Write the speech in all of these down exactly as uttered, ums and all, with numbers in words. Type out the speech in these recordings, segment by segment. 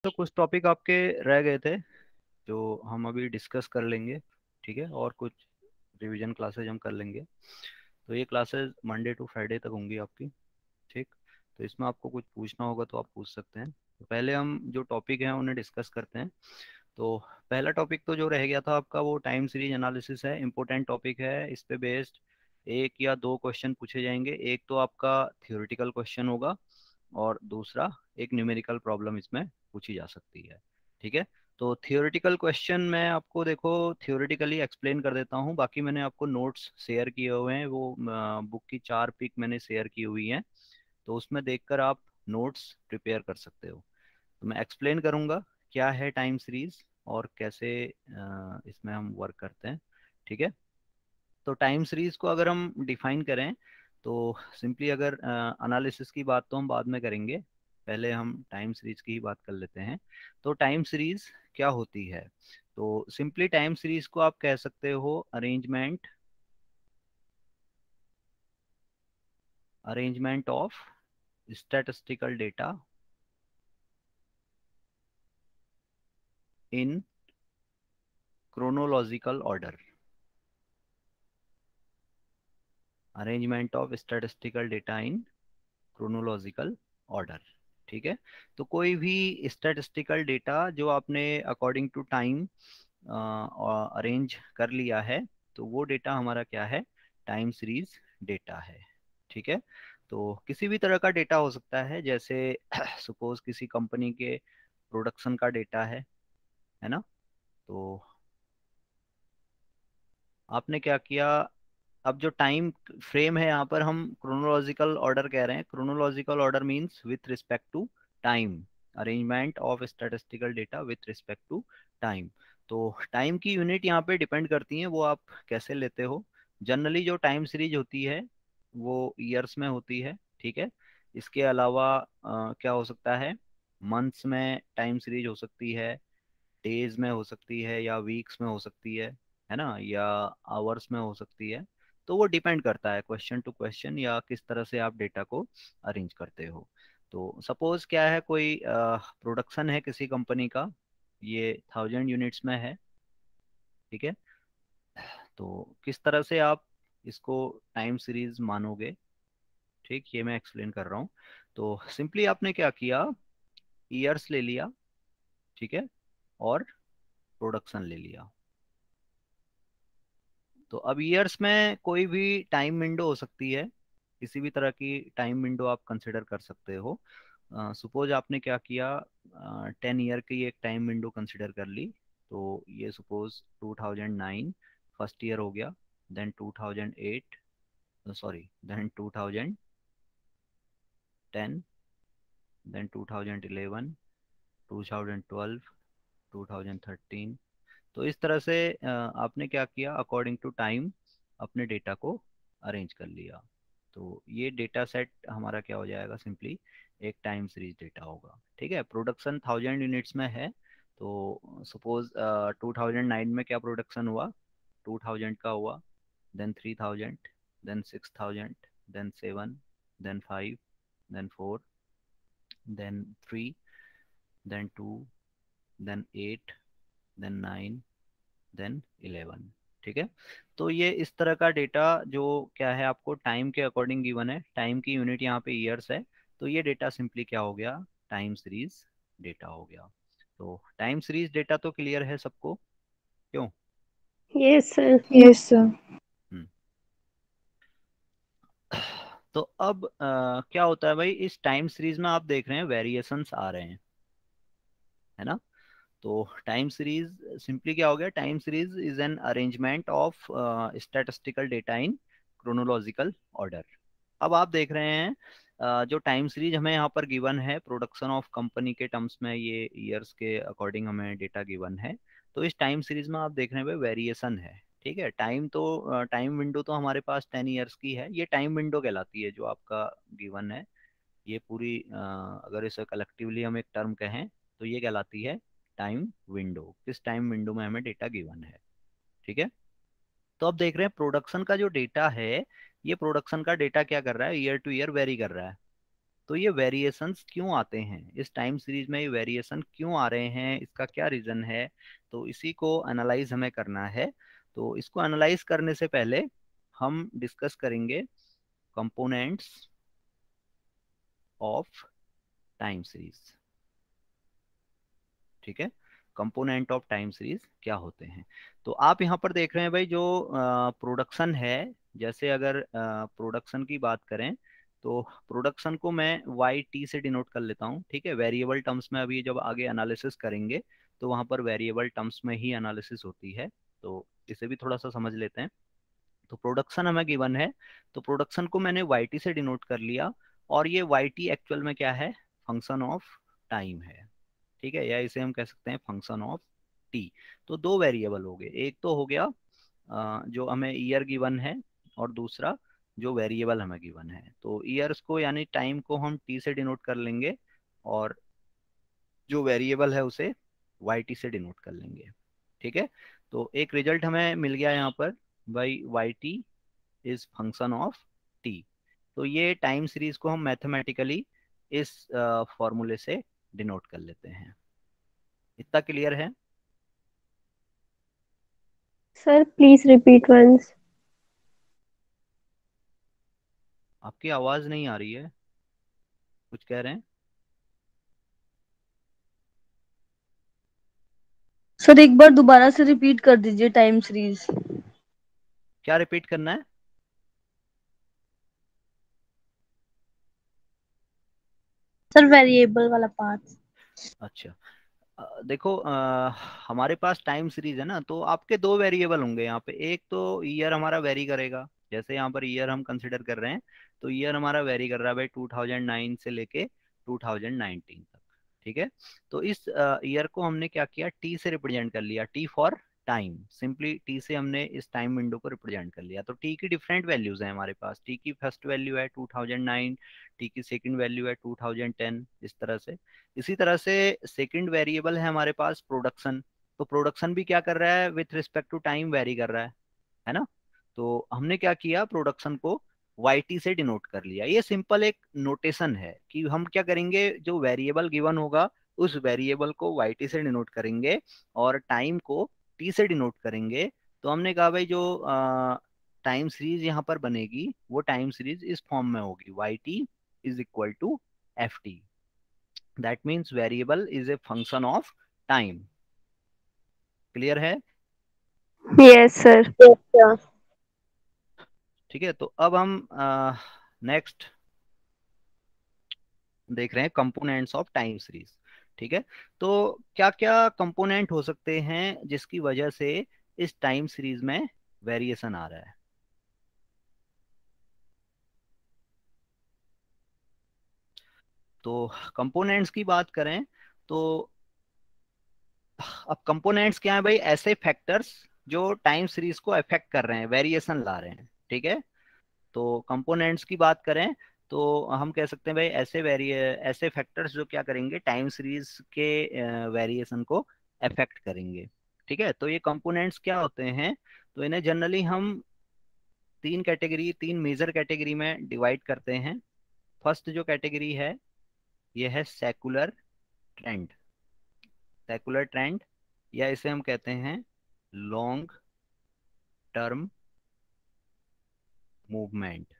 तो कुछ टॉपिक आपके रह गए थे जो हम अभी डिस्कस कर लेंगे। ठीक है, और कुछ रिवीजन क्लासेज हम कर लेंगे। तो ये क्लासेस मंडे टू फ्राइडे तक होंगी आपकी। ठीक, तो इसमें आपको कुछ पूछना होगा तो आप पूछ सकते हैं। तो पहले हम जो टॉपिक हैं उन्हें डिस्कस करते हैं। तो पहला टॉपिक तो जो रह गया था आपका वो टाइम सीरीज एनालिसिस है। इम्पोर्टेंट टॉपिक है। इस पे बेस्ड एक या दो क्वेश्चन पूछे जाएंगे। एक तो आपका थियोरेटिकल क्वेश्चन होगा और दूसरा एक न्यूमेरिकल प्रॉब्लम इसमें पूछी जा सकती है। ठीक है, तो थियोरेटिकल क्वेश्चन मैं आपको देखो थियोरेटिकली एक्सप्लेन कर देता हूँ। बाकी मैंने आपको नोट्स शेयर किए हुए हैं, वो बुक की चार पिक मैंने शेयर की हुई हैं। तो उसमें देखकर आप नोट्स प्रिपेयर कर सकते हो। तो मैं एक्सप्लेन करूँगा क्या है टाइम सीरीज और कैसे अ, इसमें हम वर्क करते हैं। ठीक है, तो टाइम सीरीज को अगर हम डिफाइन करें तो सिंपली, अगर एनालिसिस की बात तो हम बाद में करेंगे, पहले हम टाइम सीरीज की ही बात कर लेते हैं। तो टाइम सीरीज क्या होती है? तो सिंपली टाइम सीरीज को आप कह सकते हो arrangement arrangement of statistical data in chronological order. Arrangement of statistical data in chronological order. ठीक है, तो कोई भी स्टैटिस्टिकल डेटा जो आपने अकॉर्डिंग टू टाइम अरेंज कर लिया है, तो वो डेटा हमारा क्या है? टाइम सीरीज डेटा है। ठीक है, तो किसी भी तरह का डेटा हो सकता है, जैसे सपोज किसी कंपनी के प्रोडक्शन का डेटा है है ना। तो आपने क्या किया, अब जो टाइम फ्रेम है यहाँ पर हम क्रोनोलॉजिकल ऑर्डर कह रहे हैं। Chronological order means with respect to time, arrangement of statistical data with respect to time. तो टाइम की यूनिट यहाँ पे डिपेंड करती है, वो आप कैसे लेते हो। जनरली जो टाइम सीरीज होती है वो ईयर्स में होती है। ठीक है, इसके अलावा अ, क्या हो सकता है, मंथ्स में टाइम सीरीज हो सकती है, डेज में हो सकती है, या वीक्स में हो सकती है है ना, या आवर्स में हो सकती है। तो वो डिपेंड करता है क्वेश्चन टू क्वेश्चन, या किस तरह से आप डेटा को अरेंज करते हो। तो सपोज क्या है, कोई प्रोडक्शन है किसी कंपनी का, ये थाउजेंड यूनिट्स में है। ठीक है, तो किस तरह से आप इसको टाइम सीरीज मानोगे, ठीक, ये मैं एक्सप्लेन कर रहा हूँ। तो सिंपली आपने क्या किया, ईयर्स ले लिया। ठीक है, और प्रोडक्शन ले लिया। तो अब ईयर्स में कोई भी टाइम विंडो हो सकती है, किसी भी तरह की टाइम विंडो आप कंसिडर कर सकते हो। सपोज आपने क्या किया, टेन ईयर की एक टाइम विंडो कंसिडर कर ली। तो ये suppose two thousand nine first year हो गया, then two thousand eight, sorry, then two thousand ten, then two thousand eleven, two thousand twelve, two thousand thirteen. तो इस तरह से अ, आपने क्या किया, अकॉर्डिंग टू टाइम अपने डेटा को अरेंज कर लिया। तो ये डेटा सेट हमारा क्या हो जाएगा, सिंपली एक टाइम सीरीज डेटा होगा। ठीक है, प्रोडक्शन थाउजेंड यूनिट्स में है। तो सपोज टू थाउजेंड नाइन में क्या प्रोडक्शन हुआ, टू थाउजेंड का हुआ, then three thousand, then six thousand, then seven, then five, then four, then three, then two, then eight, then nine, then eleven. ठीक है, तो ये इस तरह का डेटा जो क्या है आपको टाइम के अकॉर्डिंग गिवन है, टाइम की यूनिट यहाँ पे ईयर्स है। तो ये डेटा सिंपली क्या हो गया, टाइम सीरीज डेटा हो गया। तो टाइम सीरीज डेटा तो क्लियर है सबको, क्यों? Yes sir. Yes sir. Hmm, तो अब अ, क्या होता है भाई, इस टाइम सीरीज में आप देख रहे हैं वेरिएशंस आ रहे हैं, है ना। तो टाइम सीरीज सिंपली क्या हो गया, time series is an arrangement of statistical data in chronological order. अब आप देख रहे हैं अ, जो टाइम सीरीज हमें यहाँ पर गिवन है प्रोडक्शन ऑफ कंपनी के टर्म्स में, ये ईयर्स के अकॉर्डिंग हमें डेटा गिवन है। तो इस टाइम सीरीज में आप देख रहे हैं वेरिएशन है। ठीक है, टाइम तो टाइम विंडो तो हमारे पास टेन ईयर्स की है, ये टाइम विंडो कहलाती है जो आपका गिवन है। ये पूरी अ, अगर इसे कलेक्टिवली हम एक टर्म कहें तो ये कहलाती है टाइम विंडो, किस टाइम विंडो में हमें डेटा गिवन है। ठीक है, तो अब देख रहे हैं प्रोडक्शन का जो डेटा है, ये प्रोडक्शन का डेटा क्या कर रहा है, ईयर टू ईयर वेरी कर रहा है। तो ये वेरिएशंस क्यों आते हैं, इस टाइम सीरीज में ये वेरिएशन क्यों आ रहे हैं, इसका क्या रीजन है, तो इसी को एनालाइज हमें करना है। तो इसको एनालाइज करने से पहले हम डिस्कस करेंगे कंपोनेंट्स ऑफ टाइम सीरीज। ठीक है, कंपोनेंट ऑफ टाइम सीरीज क्या होते हैं। तो आप यहाँ पर देख रहे हैं भाई, जो प्रोडक्शन है, जैसे अगर प्रोडक्शन की बात करें तो प्रोडक्शन को मैं वाई टी से डिनोट कर लेता हूँ। ठीक है, वेरिएबल टर्म्स में अभी जब आगे एनालिसिस करेंगे तो वहाँ पर वेरिएबल टर्म्स में ही एनालिसिस होती है, तो इसे भी थोड़ा सा समझ लेते हैं। तो प्रोडक्शन हमें गिवन है, तो प्रोडक्शन को मैंने वाई टी से डिनोट कर लिया, और ये वाई टी एक्चुअल में क्या है, फंक्शन ऑफ टाइम है। ठीक है, या इसे हम कह सकते हैं फंक्शन ऑफ टी। तो दो वेरिएबल हो गए, एक तो हो गया अ, जो हमें ईयर गिवन है, और दूसरा जो वेरिएबल हमें गिवन है। तो ईयर्स को यानी टाइम को हम टी से डिनोट कर लेंगे, और जो वेरिएबल है उसे वाई टी से डिनोट कर लेंगे। ठीक है, तो एक रिजल्ट हमें मिल गया यहाँ पर, by Y T is function of T. तो ये टाइम सीरीज को हम मैथमेटिकली इस फॉर्मूले से डिनोट कर लेते हैं। इतना क्लियर है? Sir, please repeat once. आपकी आवाज नहीं आ रही है, कुछ कह रहे हैं? सर एक बार दोबारा से रिपीट कर दीजिए टाइम सीरीज। क्या रिपीट करना है? सर वेरिएबल वाला पार्ट। अच्छा, अ, देखो, अ, हमारे पास टाइम सीरीज है ना, तो आपके दो वेरिएबल होंगे यहाँ पे। एक तो ईयर हमारा वेरी करेगा, जैसे यहाँ पर ईयर हम कंसिडर कर रहे हैं, तो ईयर हमारा वेरी कर रहा है भाई टू थाउजेंड नाइन से लेके टू थाउजेंड नाइनटीन तक। ठीक है, तो इस ईयर को हमने क्या किया, टी से रिप्रेजेंट कर लिया, T for time, simply T से हमने इस टाइम विंडो को रिप्रेजेंट कर लिया। तो टी की डिफरेंट वैल्यूज हैं हमारे पास, टी की फर्स्ट वैल्यू है टू थाउजेंड नाइन, टी की सेकंड वैल्यू है टू थाउजेंड टेन, इस तरह से। इसी तरह से सेकंड वेरिएबल है हमारे पास प्रोडक्शन, तो प्रोडक्शन भी क्या कर रहा है, with respect to time vary कर रहा है है ना। तो हमने क्या किया, प्रोडक्शन को वाई टी से डिनोट कर लिया। ये सिंपल एक नोटेशन है कि हम क्या करेंगे, जो वेरिएबल गिवन होगा उस वेरिएबल को वाई टी से डिनोट करेंगे, और टाइम को टी से डिनोट करेंगे। तो हमने कहा भाई, जो टाइम सीरीज यहाँ पर बनेगी वो टाइम सीरीज इस फॉर्म में होगी, Y T is equal to F T. That means variable is a function of time. Clear है? Yes, sir. Yes, sir. ठीक है, तो अब हम नेक्स्ट देख रहे हैं कंपोनेंट्स ऑफ टाइम सीरीज। ठीक है, तो क्या क्या कंपोनेंट हो सकते हैं जिसकी वजह से इस टाइम सीरीज में वेरिएशन आ रहा है। तो कंपोनेंट्स की बात करें तो अब कंपोनेंट्स क्या है भाई, ऐसे फैक्टर्स जो टाइम सीरीज को अफेक्ट कर रहे हैं, वेरिएशन ला रहे हैं। ठीक है, तो कंपोनेंट्स की बात करें तो हम कह सकते हैं भाई, ऐसे वेरिए ऐसे फैक्टर्स जो क्या करेंगे, टाइम सीरीज के वेरिएशन को अफेक्ट करेंगे। ठीक है, तो ये कंपोनेंट्स क्या होते हैं, तो इन्हें जनरली हम तीन कैटेगरी तीन मेजर कैटेगरी में डिवाइड करते हैं। फर्स्ट जो कैटेगरी है ये है सेकुलर ट्रेंड। सेकुलर ट्रेंड, या इसे हम कहते हैं लॉन्ग टर्म मूवमेंट।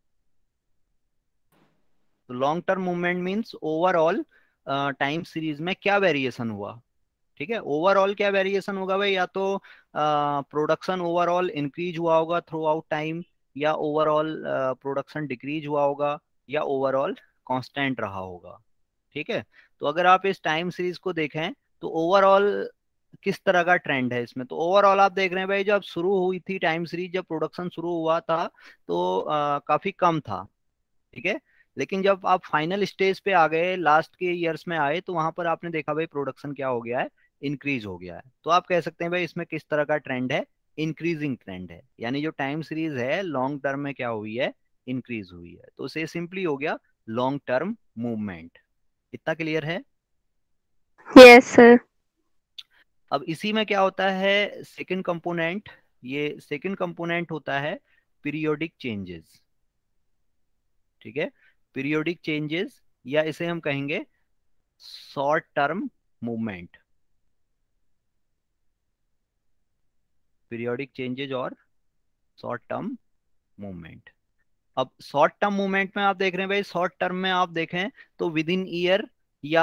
तो long term movement means overall time series में क्या वेरिएशन हुआ। ठीक है, ओवरऑल क्या वेरिएशन होगा भाई, या तो प्रोडक्शन ओवरऑल इंक्रीज हुआ होगा थ्रू आउट टाइम, या ओवरऑल प्रोडक्शन डिक्रीज हुआ होगा, या ओवरऑल कांस्टेंट रहा होगा। ठीक है, तो अगर आप इस टाइम सीरीज को देखें तो ओवरऑल किस तरह का ट्रेंड है इसमें, तो ओवरऑल आप देख रहे हैं भाई, जब शुरू हुई थी टाइम सीरीज, जब प्रोडक्शन शुरू हुआ था तो uh, काफी कम था। ठीक है, लेकिन जब आप फाइनल स्टेज पे आ गए, लास्ट के ईयर्स में आए, तो वहां पर आपने देखा भाई प्रोडक्शन क्या हो गया है, इंक्रीज हो गया है। तो आप कह सकते हैं भाई इसमें किस तरह का ट्रेंड है, इंक्रीजिंग ट्रेंड है, यानी जो टाइम सीरीज है लॉन्ग टर्म में क्या हुई है, इंक्रीज हुई है। तो उसे सिंपली हो गया लॉन्ग टर्म मूवमेंट। इतना क्लियर है? Yes, sir. अब इसी में क्या होता है, सेकंड कंपोनेंट, ये सेकंड कंपोनेंट होता है पीरियोडिक चेंजेस। ठीक है, पीरियोडिक चेंजेस या इसे हम कहेंगे short term movement, periodic changes और शॉर्ट टर्म मूवमेंट। अब शॉर्ट टर्म मूवमेंट में आप देख रहे हैं भाई, शॉर्ट टर्म में आप देखें तो विद इन ईयर या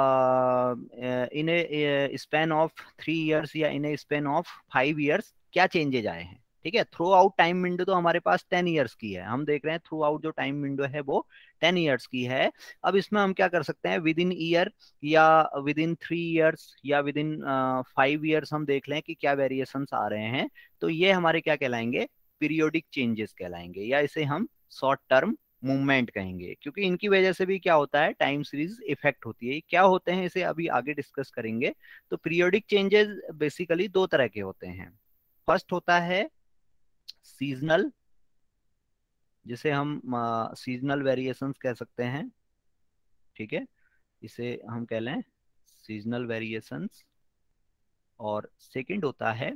in a span of three years या in a span of five years क्या चेंजेज आए हैं। ठीक है, थ्रू आउट टाइम विंडो तो हमारे पास टेन इयर्स की है, हम देख रहे हैं थ्रू आउट जो टाइम विंडो है वो टेन इयर्स की है। अब इसमें हम क्या कर सकते हैं, विद इन ईयर या विद इन थ्री इयर्स या विद इन फाइव इयर्स हम देख लें कि क्या वेरिएशंस आ रहे हैं। तो ये हमारे क्या कहलाएंगे, पीरियोडिक चेंजेस कहलाएंगे, या इसे हम शॉर्ट टर्म मूवमेंट कहेंगे, क्योंकि इनकी वजह से भी क्या होता है, टाइम सीरीज इफेक्ट होती है। क्या होते हैं इसे अभी आगे डिस्कस करेंगे। तो पीरियोडिक चेंजेस बेसिकली दो तरह के होते हैं। फर्स्ट होता है सीजनल, जिसे हम सीजनल वेरिएशंस कह सकते हैं। ठीक है, इसे हम कह लें सीजनल वेरिएशंस। और सेकंड होता है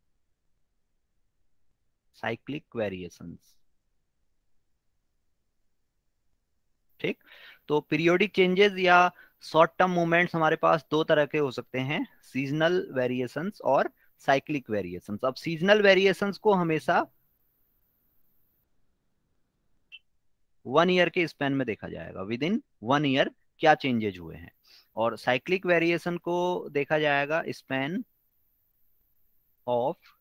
साइक्लिक वेरिएशंस। ठीक, तो पीरियोडिक चेंजेस या शॉर्ट टर्म मूवमेंट्स हमारे पास दो तरह के हो सकते हैं, सीजनल वेरिएशंस और साइक्लिक वेरिएशंस। अब सीजनल वेरिएशंस को हमेशा वन ईयर के स्पेन में देखा जाएगा, विद इन वन ईयर क्या चेंजेज हुए हैं। और साइक्लिक वेरिएशन को देखा जाएगा span of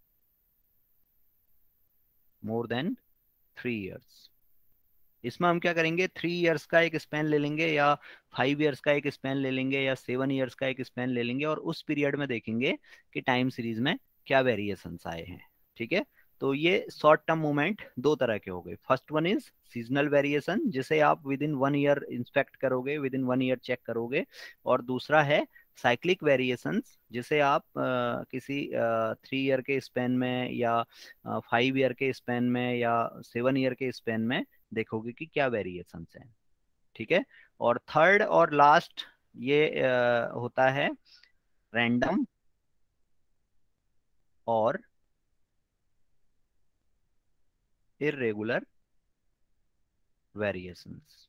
more than three years. इसमें हम क्या करेंगे, थ्री इयर्स का एक स्पेन ले लेंगे या फाइव इयर्स का एक स्पेन ले लेंगे या सेवन इयर्स का एक स्पेन ले लेंगे, और उस पीरियड में देखेंगे कि टाइम सीरीज में क्या वेरिएशंस आए हैं। ठीक है, तो ये शॉर्ट टर्म मूवमेंट दो तरह के हो गए। First one is seasonal variation, जिसे आप within one year inspect करोगे, within one year check करोगे। और दूसरा है साइक्लिक वेरिएशंस, जिसे आप आ, किसी थ्री ईयर के स्पेन में या फाइव ईयर के स्पेन में या सेवन ईयर के स्पेन में देखोगे कि क्या वेरिएशंस हैं। ठीक है, और थर्ड और लास्ट ये आ, होता है रैंडम और इरेगुलर वेरिएशंस।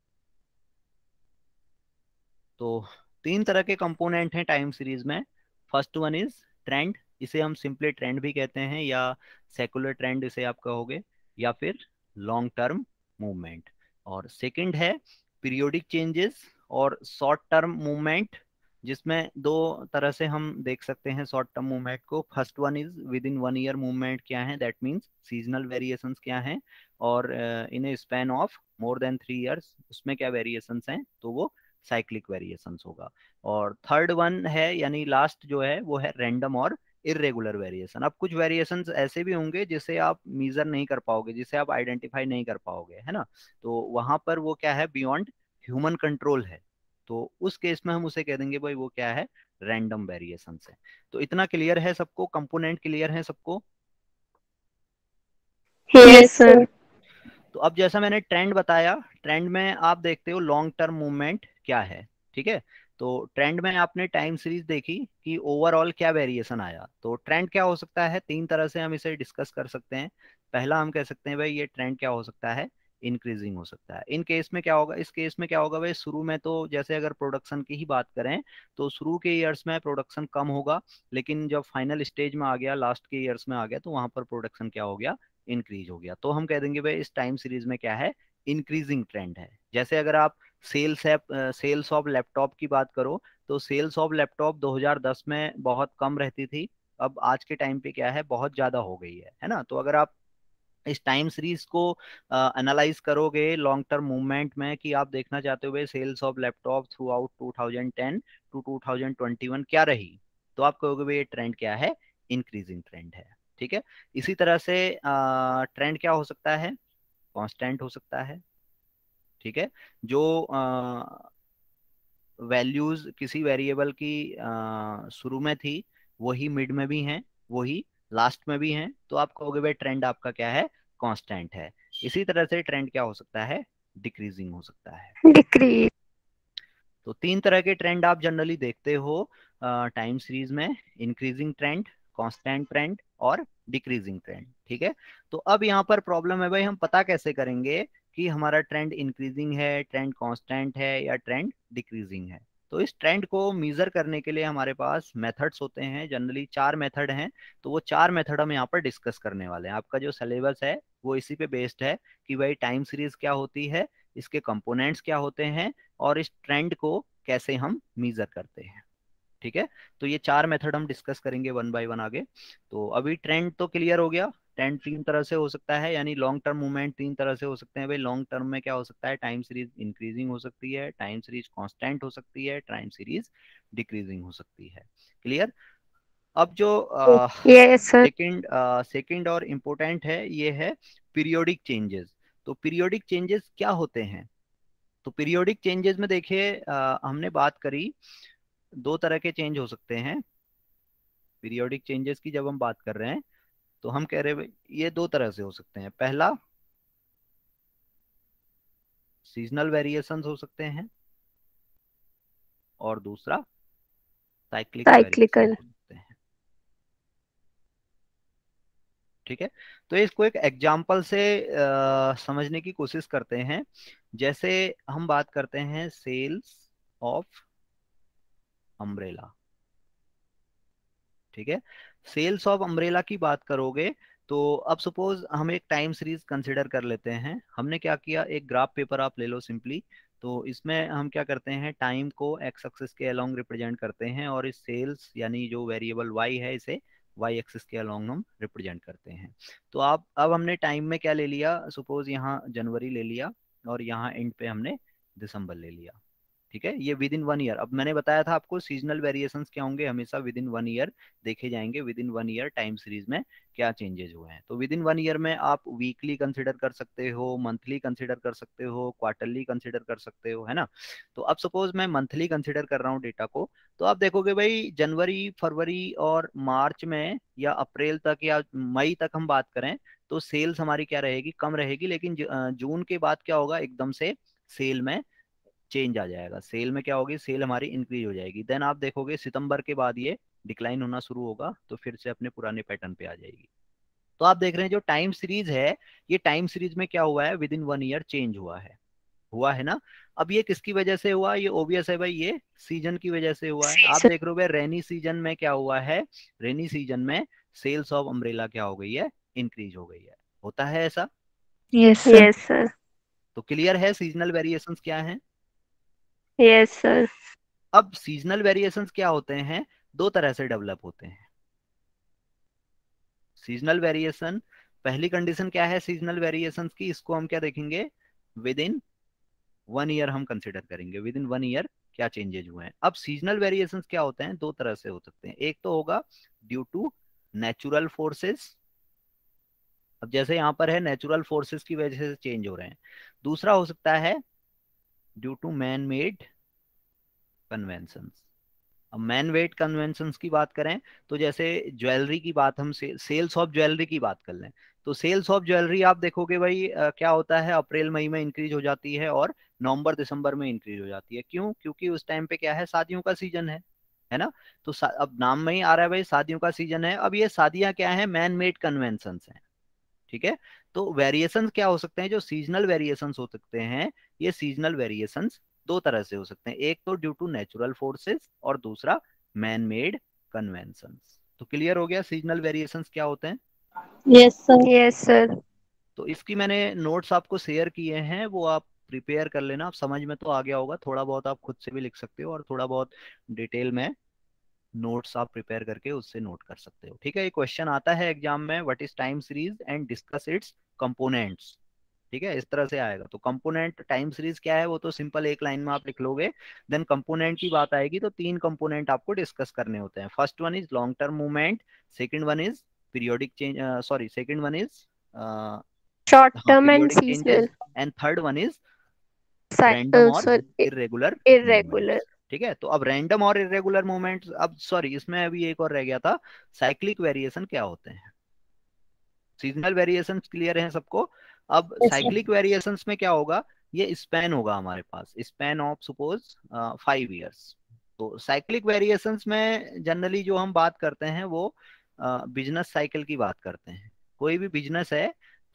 तो तीन तरह के कंपोनेंट हैं टाइम सीरीज में। फर्स्ट वन इज ट्रेंड, इसे हम सिंपली ट्रेंड भी कहते हैं या सेकुलर ट्रेंड इसे आप कहोगे, या फिर लॉन्ग टर्म मूवमेंट। और सेकंड है पीरियोडिक चेंजेस और शॉर्ट टर्म मूवमेंट, जिसमें दो तरह से हम देख सकते हैं शॉर्ट टर्म मूवमेंट को। First one is within one year movement क्या है, दैट मीन्स सीजनल वेरिएशंस क्या हैं, और in a span of more than three years उसमें क्या वेरिएशंस हैं, तो वो साइक्लिक वेरिएशंस होगा। और थर्ड वन है यानी लास्ट जो है वो है रैंडम और इरेगुलर वेरिएशन। अब कुछ वेरिएशंस ऐसे भी होंगे जिसे आप मीजर नहीं कर पाओगे, जिसे आप आइडेंटिफाई नहीं कर पाओगे, है ना। तो वहां पर वो क्या है, बियॉन्ड ह्यूमन कंट्रोल है, तो उस केस में हम उसे कह देंगे भाई वो क्या है, रैंडम वेरिएशंस है। तो इतना क्लियर है सबको, कंपोनेंट क्लियर है सबको। Yes sir. तो अब जैसा मैंने ट्रेंड बताया, ट्रेंड में आप देखते हो लॉन्ग टर्म मूवमेंट क्या है। ठीक है, तो ट्रेंड में आपने टाइम सीरीज देखी कि ओवरऑल क्या वेरिएशन आया। तो ट्रेंड क्या हो सकता है, तीन तरह से हम इसे डिस्कस कर सकते हैं। पहला हम कह सकते हैं भाई ये ट्रेंड क्या हो सकता है, इंक्रीजिंग हो सकता है। इन केस में क्या होगा, इस केस में क्या होगा भाई, शुरू में तो जैसे अगर प्रोडक्शन की ही बात करें तो शुरू के ईयर्स में प्रोडक्शन कम होगा, लेकिन जब फाइनल स्टेज में आ गया, लास्ट के ईयर्स में आ गया, तो वहां पर प्रोडक्शन क्या हो गया, इंक्रीज हो गया। तो हम कह देंगे भाई इस टाइम सीरीज में क्या है, इंक्रीजिंग ट्रेंड है। जैसे अगर आप sales app sales of laptop की बात करो, तो सेल्स ऑफ लैपटॉप दो हज़ार दस में बहुत कम रहती थी, अब आज के टाइम पे क्या है, बहुत ज्यादा हो गई है है ना। तो अगर आप इस टाइम सीरीज को एनालाइज करोगे लॉन्ग टर्म मूवमेंट में, कि आप देखना चाहते हो भाई sales of laptop throughout two thousand ten to two thousand twenty one क्या रही, तो आप कहोगे भाई ये ट्रेंड क्या है, इंक्रीजिंग ट्रेंड है। ठीक है, इसी तरह से ट्रेंड क्या हो सकता है, कांस्टेंट हो सकता है। ठीक है, जो वैल्यूज किसी वेरिएबल की अ, शुरू में थी वही मिड में भी हैं, वही लास्ट में भी हैं, तो आप कहोगे भाई ट्रेंड आपका क्या है, कांस्टेंट है। इसी तरह से ट्रेंड क्या हो सकता है, डिक्रीजिंग हो सकता है। डिक्रीज। तो तीन तरह के ट्रेंड आप जनरली देखते हो टाइम सीरीज में, इंक्रीजिंग ट्रेंड, कांस्टेंट ट्रेंड और डिक्रीजिंग ट्रेंड। ठीक है, तो अब यहाँ पर प्रॉब्लम है भाई हम पता कैसे करेंगे कि हमारा ट्रेंड इंक्रीजिंग है, ट्रेंड कांस्टेंट है, या ट्रेंड डिक्रीजिंग है। तो इस ट्रेंड को मेजर करने के लिए हमारे पास मेथड्स होते हैं, जनरली चार मेथड हैं। तो वो चार मेथड हम यहाँ पर डिस्कस करने वाले हैं। आपका जो सिलेबस है वो इसी पे बेस्ड है कि भाई टाइम सीरीज क्या होती है, इसके कंपोनेंट्स क्या होते हैं, और इस ट्रेंड को कैसे हम मेजर करते हैं। ठीक है, तो ये चार मेथड हम डिस्कस करेंगे वन बाय वन आगे। तो अभी ट्रेंड तो क्लियर हो गया। ट्रेंड तीन तरह से हो सकता है, यानी लॉन्ग टर्म मूवमेंट तीन तरह से हो सकते हैं भाई। लॉन्ग टर्म में क्या हो सकता है, टाइम सीरीज इंक्रीजिंग हो सकती है, टाइम सीरीज कांस्टेंट हो सकती है, टाइम सीरीज डिक्रीजिंग हो सकती है। क्लियर। अब जो यस सर। सेकंड सेकंड और इम्पोर्टेंट है ये है पीरियोडिक चेंजेस। तो पीरियोडिक चेंजेस क्या होते हैं? तो पीरियोडिक चेंजेस में देखिए, अ, हमने बात करी दो तरह के चेंज हो सकते हैं। पीरियोडिक चेंजेस की जब हम बात कर रहे हैं तो हम कह रहे हैं भाई ये दो तरह से हो सकते हैं। पहला सीजनल वेरिएशंस हो सकते हैं, और दूसरा साइक्लिक वेरिएशंस साइक्लिकल। हो सकते हैं। ठीक है, तो इसको एक एग्जांपल से अ, समझने की कोशिश करते हैं। जैसे हम बात करते हैं सेल्स ऑफ अम्ब्रेला। ठीक है, सेल्स ऑफ अम्ब्रेला की बात करोगे तो अब सपोज हम एक टाइम सीरीज कंसिडर कर लेते हैं। हमने क्या किया, एक ग्राफ पेपर आप ले लो सिंपली। तो इसमें हम क्या करते हैं, टाइम को एक्स एक्सिस के अलोंग रिप्रेजेंट करते हैं, और इस सेल्स यानी जो वेरिएबल वाई है इसे वाई एक्सिस के अलोंग हम रिप्रेजेंट करते हैं। तो आप अब हमने टाइम में क्या ले लिया, सपोज यहाँ जनवरी ले लिया, और यहाँ एंड पे हमने दिसंबर ले लिया। ठीक है, ये विद इन वन ईयर। अब मैंने बताया था आपको सीजनल वेरिएशंस क्या होंगे, हमेशा विद इन वन ईयर देखे जाएंगे। Within one year time series में क्या चेंजेस हुए हैं। तो विद इन वन ईयर में आप वीकली कंसिडर कर सकते हो, मंथली कंसिडर कर सकते हो, क्वार्टरली कंसिडर कर सकते हो, है ना। तो अब सपोज मैं मंथली कंसिडर कर रहा हूँ डेटा को, तो आप देखोगे भाई जनवरी फरवरी और मार्च में, या अप्रैल तक या मई तक हम बात करें तो सेल्स हमारी क्या रहेगी, कम रहेगी। लेकिन ज- अ, जून के बाद क्या होगा, एकदम से सेल में चेंज आ जाएगा। सेल में क्या होगी, सेल हमारी इंक्रीज हो जाएगी। देन आप देखोगे सितंबर के बाद ये डिक्लाइन होना शुरू होगा, तो फिर से अपने पुराने पैटर्न पे आ जाएगी। तो आप देख रहे हैं जो टाइम सीरीज है, ये टाइम सीरीज में क्या हुआ है, within one year change हुआ है। हुआ है ना। अब ये किसकी वजह से हुआ, ये ओबियस है भाई, ये सीजन की वजह से हुआ है। आप देख रहे हो भाई रेनी सीजन में क्या हुआ है, रेनी सीजन में सेल्स ऑफ अम्ब्रेला क्या हो गई है, इंक्रीज हो गई है। होता है ऐसा। Yes sir. Yes sir. तो क्लियर है सीजनल वेरिएशंस क्या है। Yes sir. अब सीजनल वेरिएशंस क्या होते हैं, दो तरह से डेवलप होते हैं। सीजनल वेरिएशन, पहली कंडीशन क्या है सीजनल वेरिएशंस की, इसको हम क्या देखेंगे, विद इन वन ईयर हम कंसिडर करेंगे। विद इन वन ईयर क्या चेंजेज हुए हैं। अब सीजनल वेरिएशंस क्या होते हैं, दो तरह से हो सकते हैं। एक तो होगा ड्यू टू नेचुरल फोर्सेस। अब जैसे यहाँ पर है नेचुरल फोर्सेस की वजह से चेंज हो रहे हैं। दूसरा हो सकता है due to man made conventions. अब मैन वेट कन्वेंशंस की बात करें तो जैसे ज्वेलरी की बात हम से, सेल्स ऑफ ज्वेलरी की बात कर लें, तो सेल्स ऑफ ज्वेलरी आप देखोगे भाई अ, क्या होता है, अप्रैल मई में इंक्रीज हो जाती है, और नवंबर दिसंबर में इंक्रीज हो जाती है। क्यों, क्योंकि उस टाइम पे क्या है, शादियों का सीजन है है ना। तो सा- अब नाम में ही आ रहा है भाई, शादियों का सीजन है। अब ये शादियां क्या है, मैन मेड कन्वेंशंस हैं। ठीक है, तो वेरिएशंस क्या हो सकते हैं, जो सीजनल वेरिएशंस हो सकते हैं, ये सीजनल वेरिएशंस दो तरह से हो सकते हैं। एक तो ड्यू टू नेचुरल फोर्सेस, और दूसरा मैन मेड कन्वेंशंस। तो क्लियर हो गया सीजनल वेरिएशंस क्या होते हैं। Yes sir. Yes sir. तो इसकी मैंने नोट्स आपको शेयर किए हैं, वो आप प्रिपेयर कर लेना। आप समझ में तो आ गया होगा, थोड़ा बहुत आप खुद से भी लिख सकते हो, और थोड़ा बहुत डिटेल में नोट्स आप प्रिपेयर करके उससे नोट कर सकते हो। ठीक है, ये क्वेश्चन आता है एग्जाम में, what is time series and discuss its components. ठीक है, इस तरह से आएगा। तो कंपोनेंट टाइम सीरीज क्या है, वो तो सिंपल एक लाइन में आप लिख लोगे। देन कंपोनेंट की बात आएगी तो तीन कंपोनेंट आपको डिस्कस करने होते हैं। First one is long term movement, second one is periodic change, sorry second one is short हाँ term and periodic seasonal. Changes, and third one is random और सॉरी, इरेगुलर इरेगुलर। मूवमेंट्स। ठीक है, तो अब random और irregular movements, अब sorry इसमें अभी एक और रह गया था, साइक्लिक वेरिएशन क्या होते हैं। सीजनल वेरिएशंस क्लियर हैं सबको। अब यस सर। साइक्लिक वेरिएशंस में क्या होगा, ये स्पैन होगा हमारे पास, span of suppose five years. तो साइक्लिक वेरिएशंस में जनरली जो हम बात करते हैं वो बिजनेस साइकिल की बात करते हैं। कोई भी बिजनेस है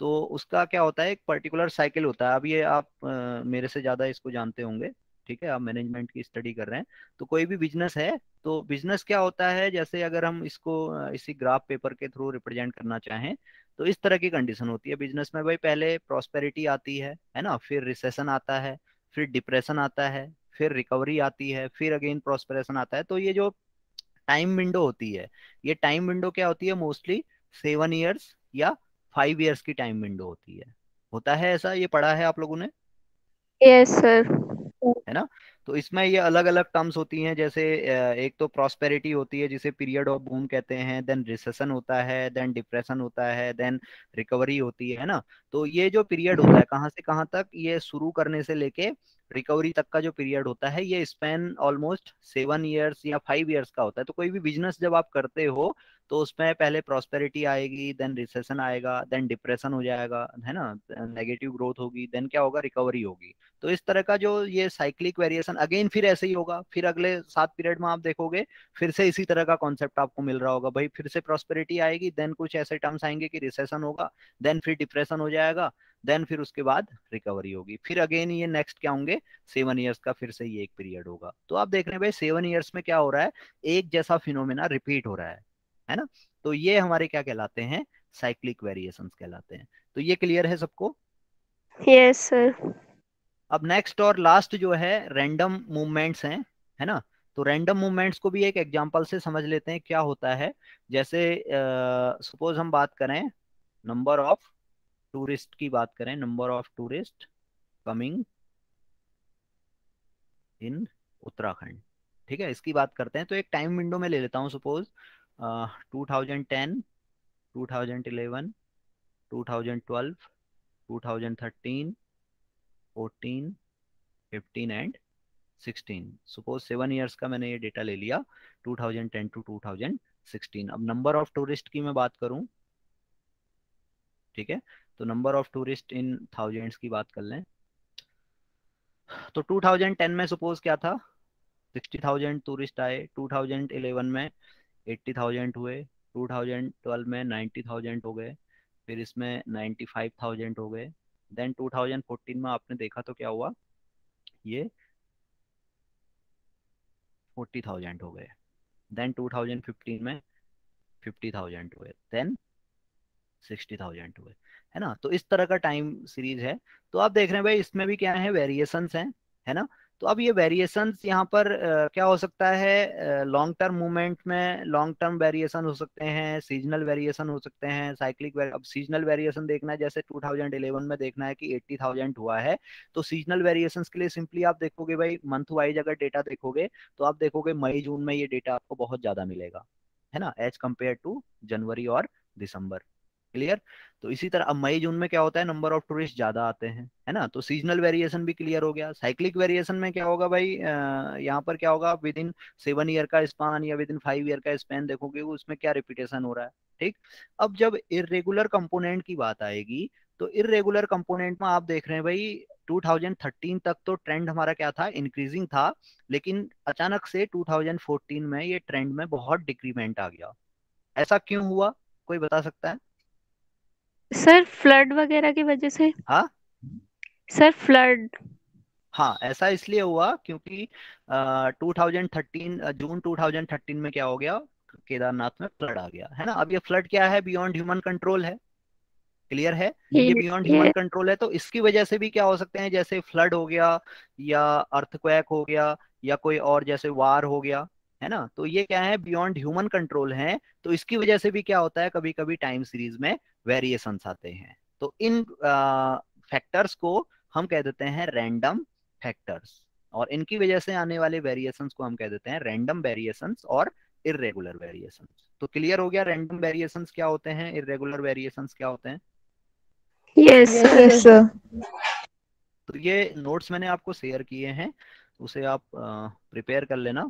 तो उसका क्या होता है, एक पर्टिकुलर साइकिल होता है। अब ये आप अ, मेरे से ज़्यादा इसको जानते होंगे, ठीक है, आप मैनेजमेंट की स्टडी कर रहे हैं। तो कोई भी बिजनेस है, तो बिजनेस क्या होता है, जैसे अगर हम इसको अ, इसी ग्राफ पेपर के थ्रू रिप्रेजेंट करना चाहें, तो इस तरह की कंडीशन होती है बिजनेस में भाई। पहले प्रॉस्पेरिटी आती है है ना, फिर रिसेशन आता है, फिर डिप्रेशन आता है, फिर रिकवरी आती है, फिर अगेन प्रॉस्पेरेशन आता है। तो ये जो टाइम विंडो होती है, ये टाइम विंडो क्या होती है, मोस्टली सेवन ईयर्स या फाइव ईयर्स की टाइम विंडो होती है। होता है ऐसा, ये पढ़ा है आप लोगों ने, यस सर। है ना। तो इसमें ये अलग अलग टर्म्स होती हैं, जैसे अ, एक तो प्रॉस्पेरिटी होती है जिसे पीरियड ऑफ बूम कहते हैं, देन रिसेशन होता है, देन डिप्रेशन होता है, देन रिकवरी होती है है ना। तो ये जो पीरियड होता है कहाँ से कहाँ तक, ये शुरू करने से लेके रिकवरी तक का जो पीरियड होता है, ये स्पेन ऑलमोस्ट सेवन ईयर्स या फाइव ईयर्स का होता है। तो कोई भी बिजनेस जब आप करते हो, तो उसमें पहले प्रॉस्पेरिटी आएगी, देन रिसेशन आएगा, देन डिप्रेशन हो जाएगा, है ना, नेगेटिव ग्रोथ होगी, देन क्या होगा, रिकवरी होगी। तो इस तरह का जो ये साइक्लिक वेरिएशन अगेन फिर ऐसे ही होगा। फिर अगले सात पीरियड में आप देखोगे फिर से इसी तरह का कॉन्सेप्ट आपको मिल रहा होगा भाई। फिर से प्रॉस्पेरिटी आएगी, देन कुछ ऐसे टर्म्स आएंगे कि रिसेशन होगा, देन फिर डिप्रेशन हो जाएगा, देन फिर उसके बाद रिकवरी होगी। फिर अगेन ये नेक्स्ट क्या होंगे, सेवन ईयर्स का फिर से ये एक पीरियड होगा। तो आप देख रहे हैं भाई सेवन ईयर्स में क्या हो रहा है, एक जैसा फिनोमेना रिपीट हो रहा है है ना। तो ये हमारे क्या कहलाते हैं, साइक्लिक वेरिएशंस कहलाते हैं। तो ये क्लियर है सबको। Yes sir. अब नेक्स्ट और लास्ट जो है रैंडम मूवमेंट्स हैं, है ना। तो रैंडम मूवमेंट्स को भी एक एग्जांपल से समझ लेते हैं क्या होता है। जैसे सपोज हम बात करें नंबर ऑफ टूरिस्ट की बात करें, number of tourist coming in Uttarakhand, ठीक है, इसकी बात करते हैं। तो एक टाइम विंडो में ले लेता हूँ, suppose two thousand ten, two thousand eleven, two thousand twelve, two thousand thirteen, fourteen, fifteen and sixteen. Suppose seven years का मैंने ये डेटा ले लिया, two thousand ten to two thousand sixteen. अब नंबर ऑफ टूरिस्ट की मैं बात करूं, ठीक है, तो number of tourist in thousands की बात कर लें। तो टू थाउजेंड टेन में सपोज क्या था, सिक्सटी थाउजेंड टूरिस्ट आए, टू थाउजेंड इलेवन में एट्टी थाउजेंड हुए, टू थाउजेंड ट्वेल्व में नाइन्टी थाउजेंड हो गए, फिर इसमें नाइन्टी फाइव थाउजेंड हो गए, देन टू थाउजेंड फोर्टीन में आपने देखा तो क्या हुआ, ये फोर्टी थाउजेंड हो गए, देन टू थाउजेंड फिफ्टीन में फिफ्टी थाउजेंड हुए, देन सिक्सटी थाउजेंड हुए, है ना। तो इस तरह का टाइम सीरीज है। तो आप देख रहे हैं भाई इसमें भी क्या है, वेरिएशंस हैं, है ना। तो अब ये वेरिएशंस यहाँ पर अ, क्या हो सकता है, लॉन्ग टर्म मूवमेंट में लॉन्ग टर्म वेरिएशन हो सकते हैं, सीजनल वेरिएशन हो सकते हैं, साइक्लिक वेरि अब सीजनल वेरिएशन देखना है, जैसे टू थाउजेंड इलेवन में देखना है कि एट्टी थाउजेंड हुआ है, तो सीजनल वेरिएशंस के लिए सिंपली आप देखोगे भाई मंथ वाइज अगर डेटा देखोगे, तो आप देखोगे मई जून में ये डेटा आपको बहुत ज्यादा मिलेगा, है ना, एज कम्पेयर टू जनवरी और दिसंबर। क्लियर। तो इसी तरह अब मई जून में क्या होता है, नंबर ऑफ टूरिस्ट ज्यादा आते हैं, है ना। तो सीजनल वेरिएशन भी क्लियर हो गया। साइक्लिक वेरिएशन में क्या होगा भाई, अ, यहाँ पर क्या होगा, विद इन सेवन ईयर का स्पान या विद इन फाइव ईयर का स्पैन देखोगे उसमें क्या रिपीटेशन हो रहा है, ठीक। अब जब इरेगुलर कंपोनेंट की बात आएगी, तो इरेगुलर कंपोनेंट में आप देख रहे हैं भाई टू थाउजेंड थर्टीन तक तो ट्रेंड हमारा क्या था, इंक्रीजिंग था, लेकिन अचानक से टू थाउजेंड फोर्टीन में ये ट्रेंड में बहुत डिक्रीमेंट आ गया। ऐसा क्यों हुआ, कोई बता सकता है। सर फ्लड वगैरह की वजह से। हाँ, सर फ्लड। हाँ ऐसा इसलिए हुआ क्योंकि two thousand thirteen June two thousand thirteen में क्या हो गया, केदारनाथ में फ्लड आ गया, है ना। अब ये फ्लड क्या है, बियॉन्ड ह्यूमन कंट्रोल है। क्लियर है, ये बियॉन्ड ह्यूमन ये कंट्रोल है। तो इसकी वजह से भी क्या हो सकते हैं, जैसे फ्लड हो गया या अर्थक्वेक हो गया या कोई और जैसे वार हो गया, है ना। तो ये क्या है, बियॉन्ड ह्यूमन कंट्रोल है। तो इसकी वजह से भी क्या होता है, कभी कभी टाइम सीरीज में वेरिएशंस आते हैं। तो इन फैक्टर्स को हम कह देते हैं रैंडम फैक्टर्स, और इनकी वजह से आने वाले वेरिएशंस को हम कह देते हैं रैंडम वेरिएशंस और इरेगुलर वेरिएशंस। तो क्लियर हो गया रैंडम वेरिएशंस क्या होते हैं, इरेगुलर वेरिएशंस क्या होते हैं। Yes sir. Yes sir. तो ये नोट्स मैंने आपको शेयर किए हैं, उसे आप प्रिपेयर कर लेना,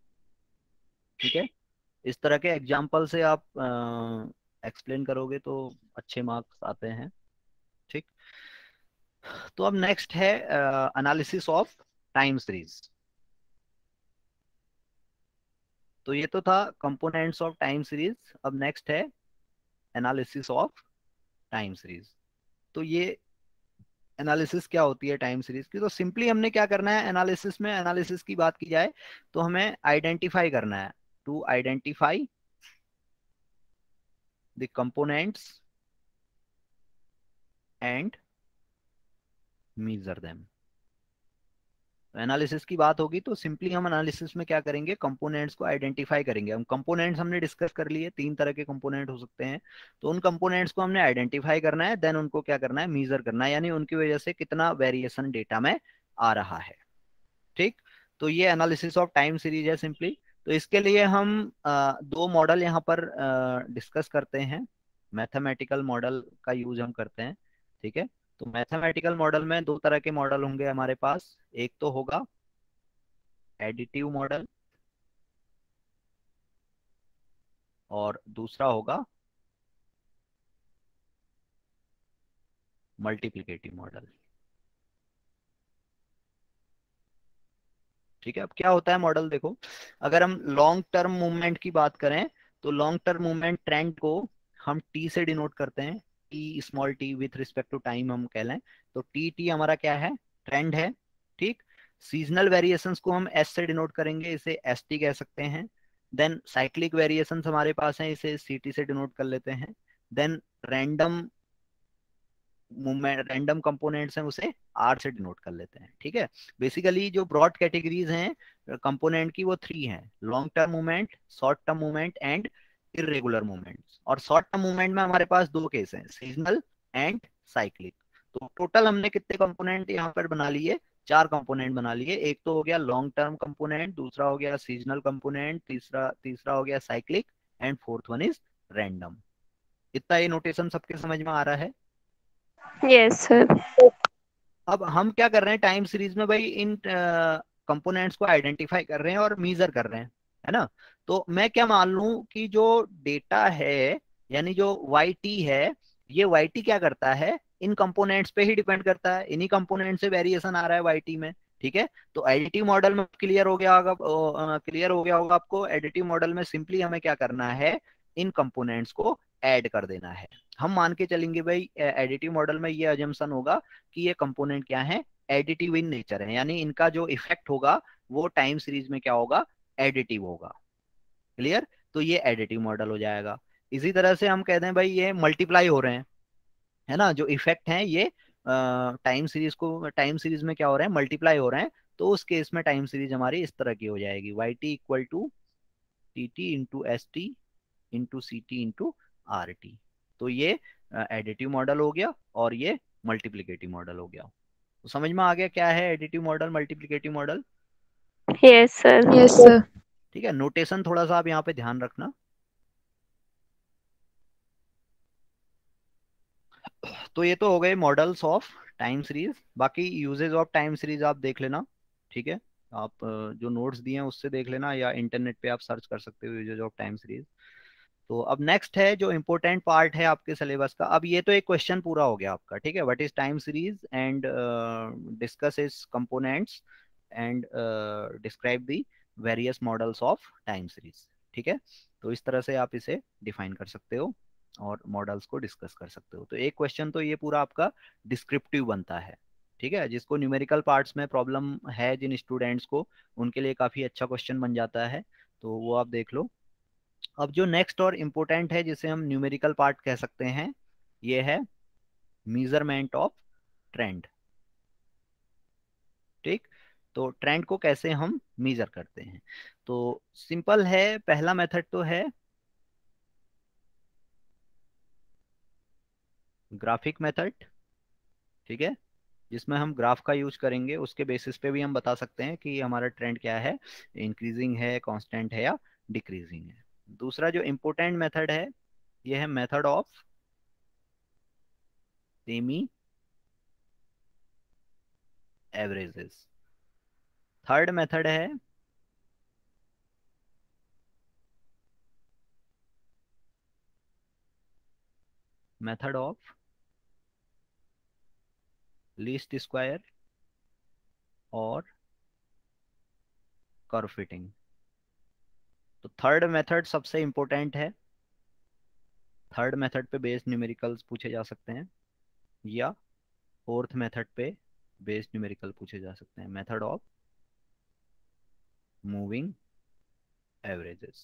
ठीक है। इस तरह के एग्जाम्पल से आप एक्सप्लेन करोगे तो अच्छे मार्क्स आते हैं, ठीक। तो अब नेक्स्ट है एनालिसिस ऑफ टाइम सीरीज। तो ये तो था कंपोनेंट्स ऑफ टाइम सीरीज। अब नेक्स्ट है एनालिसिस ऑफ टाइम सीरीज। तो ये एनालिसिस क्या होती है टाइम सीरीज की। तो सिंपली हमने क्या करना है एनालिसिस में, एनालिसिस की बात की जाए तो हमें आइडेंटिफाई करना है, to identify the components and measure them. Analysis की बात होगी तो सिंपली हम एनालिसिस में क्या करेंगे, कंपोनेंट्स को आइडेंटिफाई करेंगे। हम कंपोनेंट्स हमने डिस्कस कर लिए, तीन तरह के कंपोनेंट हो सकते हैं, तो उन कंपोनेंट्स को हमने आइडेंटिफाई करना है, देन उनको क्या करना है, मीजर करना है, यानी उनकी वजह से कितना वेरिएशन डेटा में आ रहा है। ठीक, तो ये एनालिसिस ऑफ टाइम सीरीज है सिंपली। तो इसके लिए हम अ, दो मॉडल यहाँ पर डिस्कस करते हैं, मैथमेटिकल मॉडल का यूज हम करते हैं। ठीक है, तो मैथमेटिकल मॉडल में दो तरह के मॉडल होंगे हमारे पास, एक तो होगा एडिटिव मॉडल और दूसरा होगा मल्टीप्लिकेटिव मॉडल। ठीक है, अब क्या होता है मॉडल देखो, अगर हम लॉन्ग टर्म मूवमेंट की बात करें तो लॉन्ग टर्म मूवमेंट ट्रेंड को हम टी से डिनोट करते हैं, T small T with respect to time हम कह लें, तो टी टी हमारा क्या है, ट्रेंड है। ठीक, सीजनल वेरिएशंस को हम एस से डिनोट करेंगे, इसे एस टी कह सकते हैं। देन साइक्लिक वेरिएशंस हमारे पास हैं, इसे सी टी से डिनोट कर लेते हैं। Then random movement, random components हैं, उसे आर से डिनोट कर लेते हैं। ठीक है, बेसिकली जो ब्रॉड कैटेगरीज हैं कंपोनेंट की वो थ्री हैं, long term movement, short term movement and irregular movements. और शॉर्ट टर्म मूवमेंट में हमारे पास दो केस हैं, सीजनल एंड साइक्लिक। तो टोटल हमने कितने कंपोनेंट यहाँ पर बना लिए, चार कंपोनेंट बना लिए। एक तो हो गया लॉन्ग टर्म कंपोनेंट, दूसरा हो गया सीजनल कंपोनेंट, तीसरा तीसरा हो गया cyclic and fourth one is random. इतना ये नोटेशन सबके समझ में आ रहा है। Yes sir. अब हम क्या कर रहे हैं टाइम सीरीज में भाई, इन कंपोनेंट्स को आइडेंटिफाई कर रहे हैं और मीजर कर रहे हैं, है ना। तो मैं क्या मान लूं कि जो डेटा है, यानी जो वाई टी है, ये वाई टी क्या करता है, इन कंपोनेंट्स पे ही डिपेंड करता है, इन्हीं कंपोनेंट से वेरिएशन आ रहा है वाई टी में। ठीक है, तो एडिटिव मॉडल में क्लियर हो गया होगा, क्लियर हो गया होगा आपको। एडिटिव मॉडल में सिंपली हमें क्या करना है, इन कंपोनेंट्स को ऐड कर देना है। हम मान के चलेंगे भाई एडिटिव मॉडल में ये अजम्पशन होगा कि ये कंपोनेंट क्या है, एडिटिव इन नेचर है, यानी इनका जो इफेक्ट होगा वो टाइम सीरीज में क्या होगा, एडिटिव होगा। क्लियर, तो ये एडिटिव मॉडल हो जाएगा। इसी तरह से हम कहते हैं भाई ये मल्टीप्लाई हो रहे हैं, है ना, जो इफेक्ट हैं ये टाइम सीरीज को, टाइम सीरीज में क्या हो रहे हैं, मल्टीप्लाई हो रहे हैं। तो उस केस में टाइम सीरीज हमारी इस तरह की हो जाएगी, Y T equal to T T into S T into C T into R T. तो ये एडिटिव मॉडल हो गया और ये मल्टीप्लिकेटिव मॉडल हो गया। तो समझ में आ गया क्या है additive model, multiplicative model. Yes sir. Yes sir. ठीक है, नोटेशन थोड़ा सा आप यहाँ पे ध्यान रखना। तो ये तो हो गए मॉडल्स ऑफ टाइम सीरीज, बाकी यूजेज ऑफ टाइम सीरीज आप देख लेना। ठीक है, आप अ, जो नोट्स दिए हैं उससे देख लेना, या इंटरनेट पे आप सर्च कर सकते हो यूजेज ऑफ टाइम सीरीज। तो अब नेक्स्ट है जो इम्पोर्टेंट पार्ट है आपके सिलेबस का। अब ये तो एक क्वेश्चन पूरा हो गया आपका, ठीक है, what is time series and discuss is components and describe the various models of time series. ठीक है, तो इस तरह से आप इसे डिफाइन कर सकते हो और मॉडल्स को डिस्कस कर सकते हो। तो एक क्वेश्चन तो ये पूरा आपका डिस्क्रिप्टिव बनता है। ठीक है, जिसको न्यूमेरिकल पार्ट्स में प्रॉब्लम है जिन स्टूडेंट्स को, उनके लिए काफ़ी अच्छा क्वेश्चन बन जाता है, तो वो आप देख लो। अब जो नेक्स्ट और इम्पोर्टेंट है जिसे हम न्यूमेरिकल पार्ट कह सकते हैं, ये है मेजरमेंट ऑफ ट्रेंड। ठीक, तो ट्रेंड को कैसे हम मेजर करते हैं, तो सिंपल है, पहला मेथड तो है ग्राफिक मेथड। ठीक है, जिसमें हम ग्राफ का यूज करेंगे, उसके बेसिस पे भी हम बता सकते हैं कि हमारा ट्रेंड क्या है, इंक्रीजिंग है, कांस्टेंट है या डिक्रीजिंग है। दूसरा जो इम्पोर्टेंट मेथड है, ये है method of semi averages. Third method है मेथड ऑफ लीस्ट स्क्वायर और कर्व फिटिंग। तो थर्ड मेथड सबसे इंपॉर्टेंट है, थर्ड मेथड पे बेस्ड न्यूमेरिकल्स पूछे जा सकते हैं। या फोर्थ मेथड पे बेस्ड न्यूमेरिकल पूछे जा सकते हैं, मेथड ऑफ मूविंग एवरेजेस।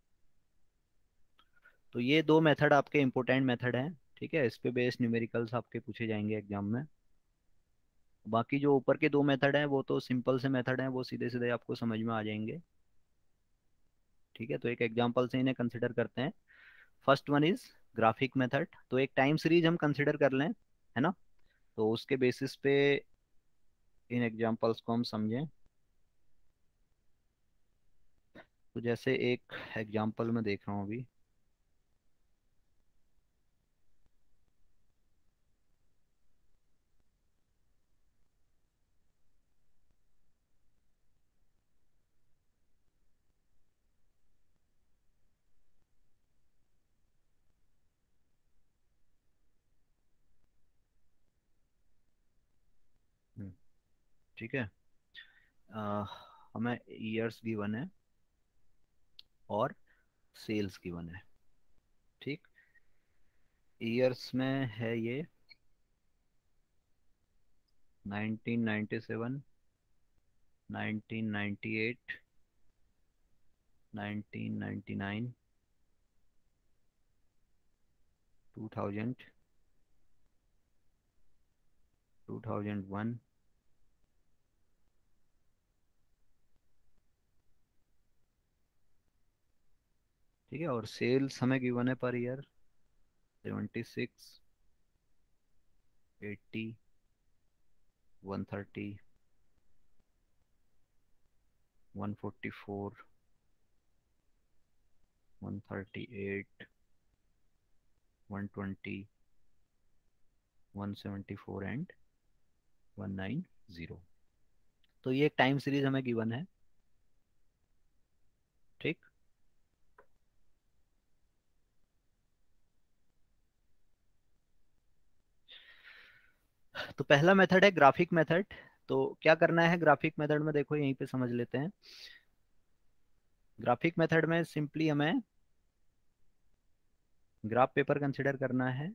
तो ये दो मेथड आपके इम्पोर्टेंट मेथड हैं, ठीक है, इस पे बेस्ड न्यूमेरिकल्स आपके पूछे जाएंगे एग्जाम में। बाकी जो ऊपर के दो मेथड हैं वो तो सिंपल से मेथड हैं, वो सीधे सीधे आपको समझ में आ जाएंगे, ठीक है। तो एक एग्जांपल से इन्हें कंसिडर करते हैं। First one is graphic method. तो एक टाइम सीरीज हम कंसिडर कर लें, है ना, तो उसके बेसिस पे इन एग्जांपल्स को हम समझें। तो जैसे एक एग्जांपल में देख रहा हूँ अभी, हम्म, ठीक है, अ, हमें ईयर्स गिवन है और सेल्स गिवन है, ठीक। ईयर्स में है ये nineteen ninety seven, nineteen ninety eight, nineteen ninety nine, two thousand, two thousand one, ठीक है। और सेल्स हमें गिवन है पर year seventy six, eighty, one thirty, one forty four, one thirty eight, one twenty, one seventy four and one ninety. तो ये एक time series हमें गिवन है, ठीक। तो पहला मेथड है ग्राफिक मेथड। तो क्या करना है ग्राफिक मेथड में, देखो यहीं पे समझ लेते हैं। ग्राफिक मेथड में सिंपली हमें ग्राफ पेपर कंसिडर करना है,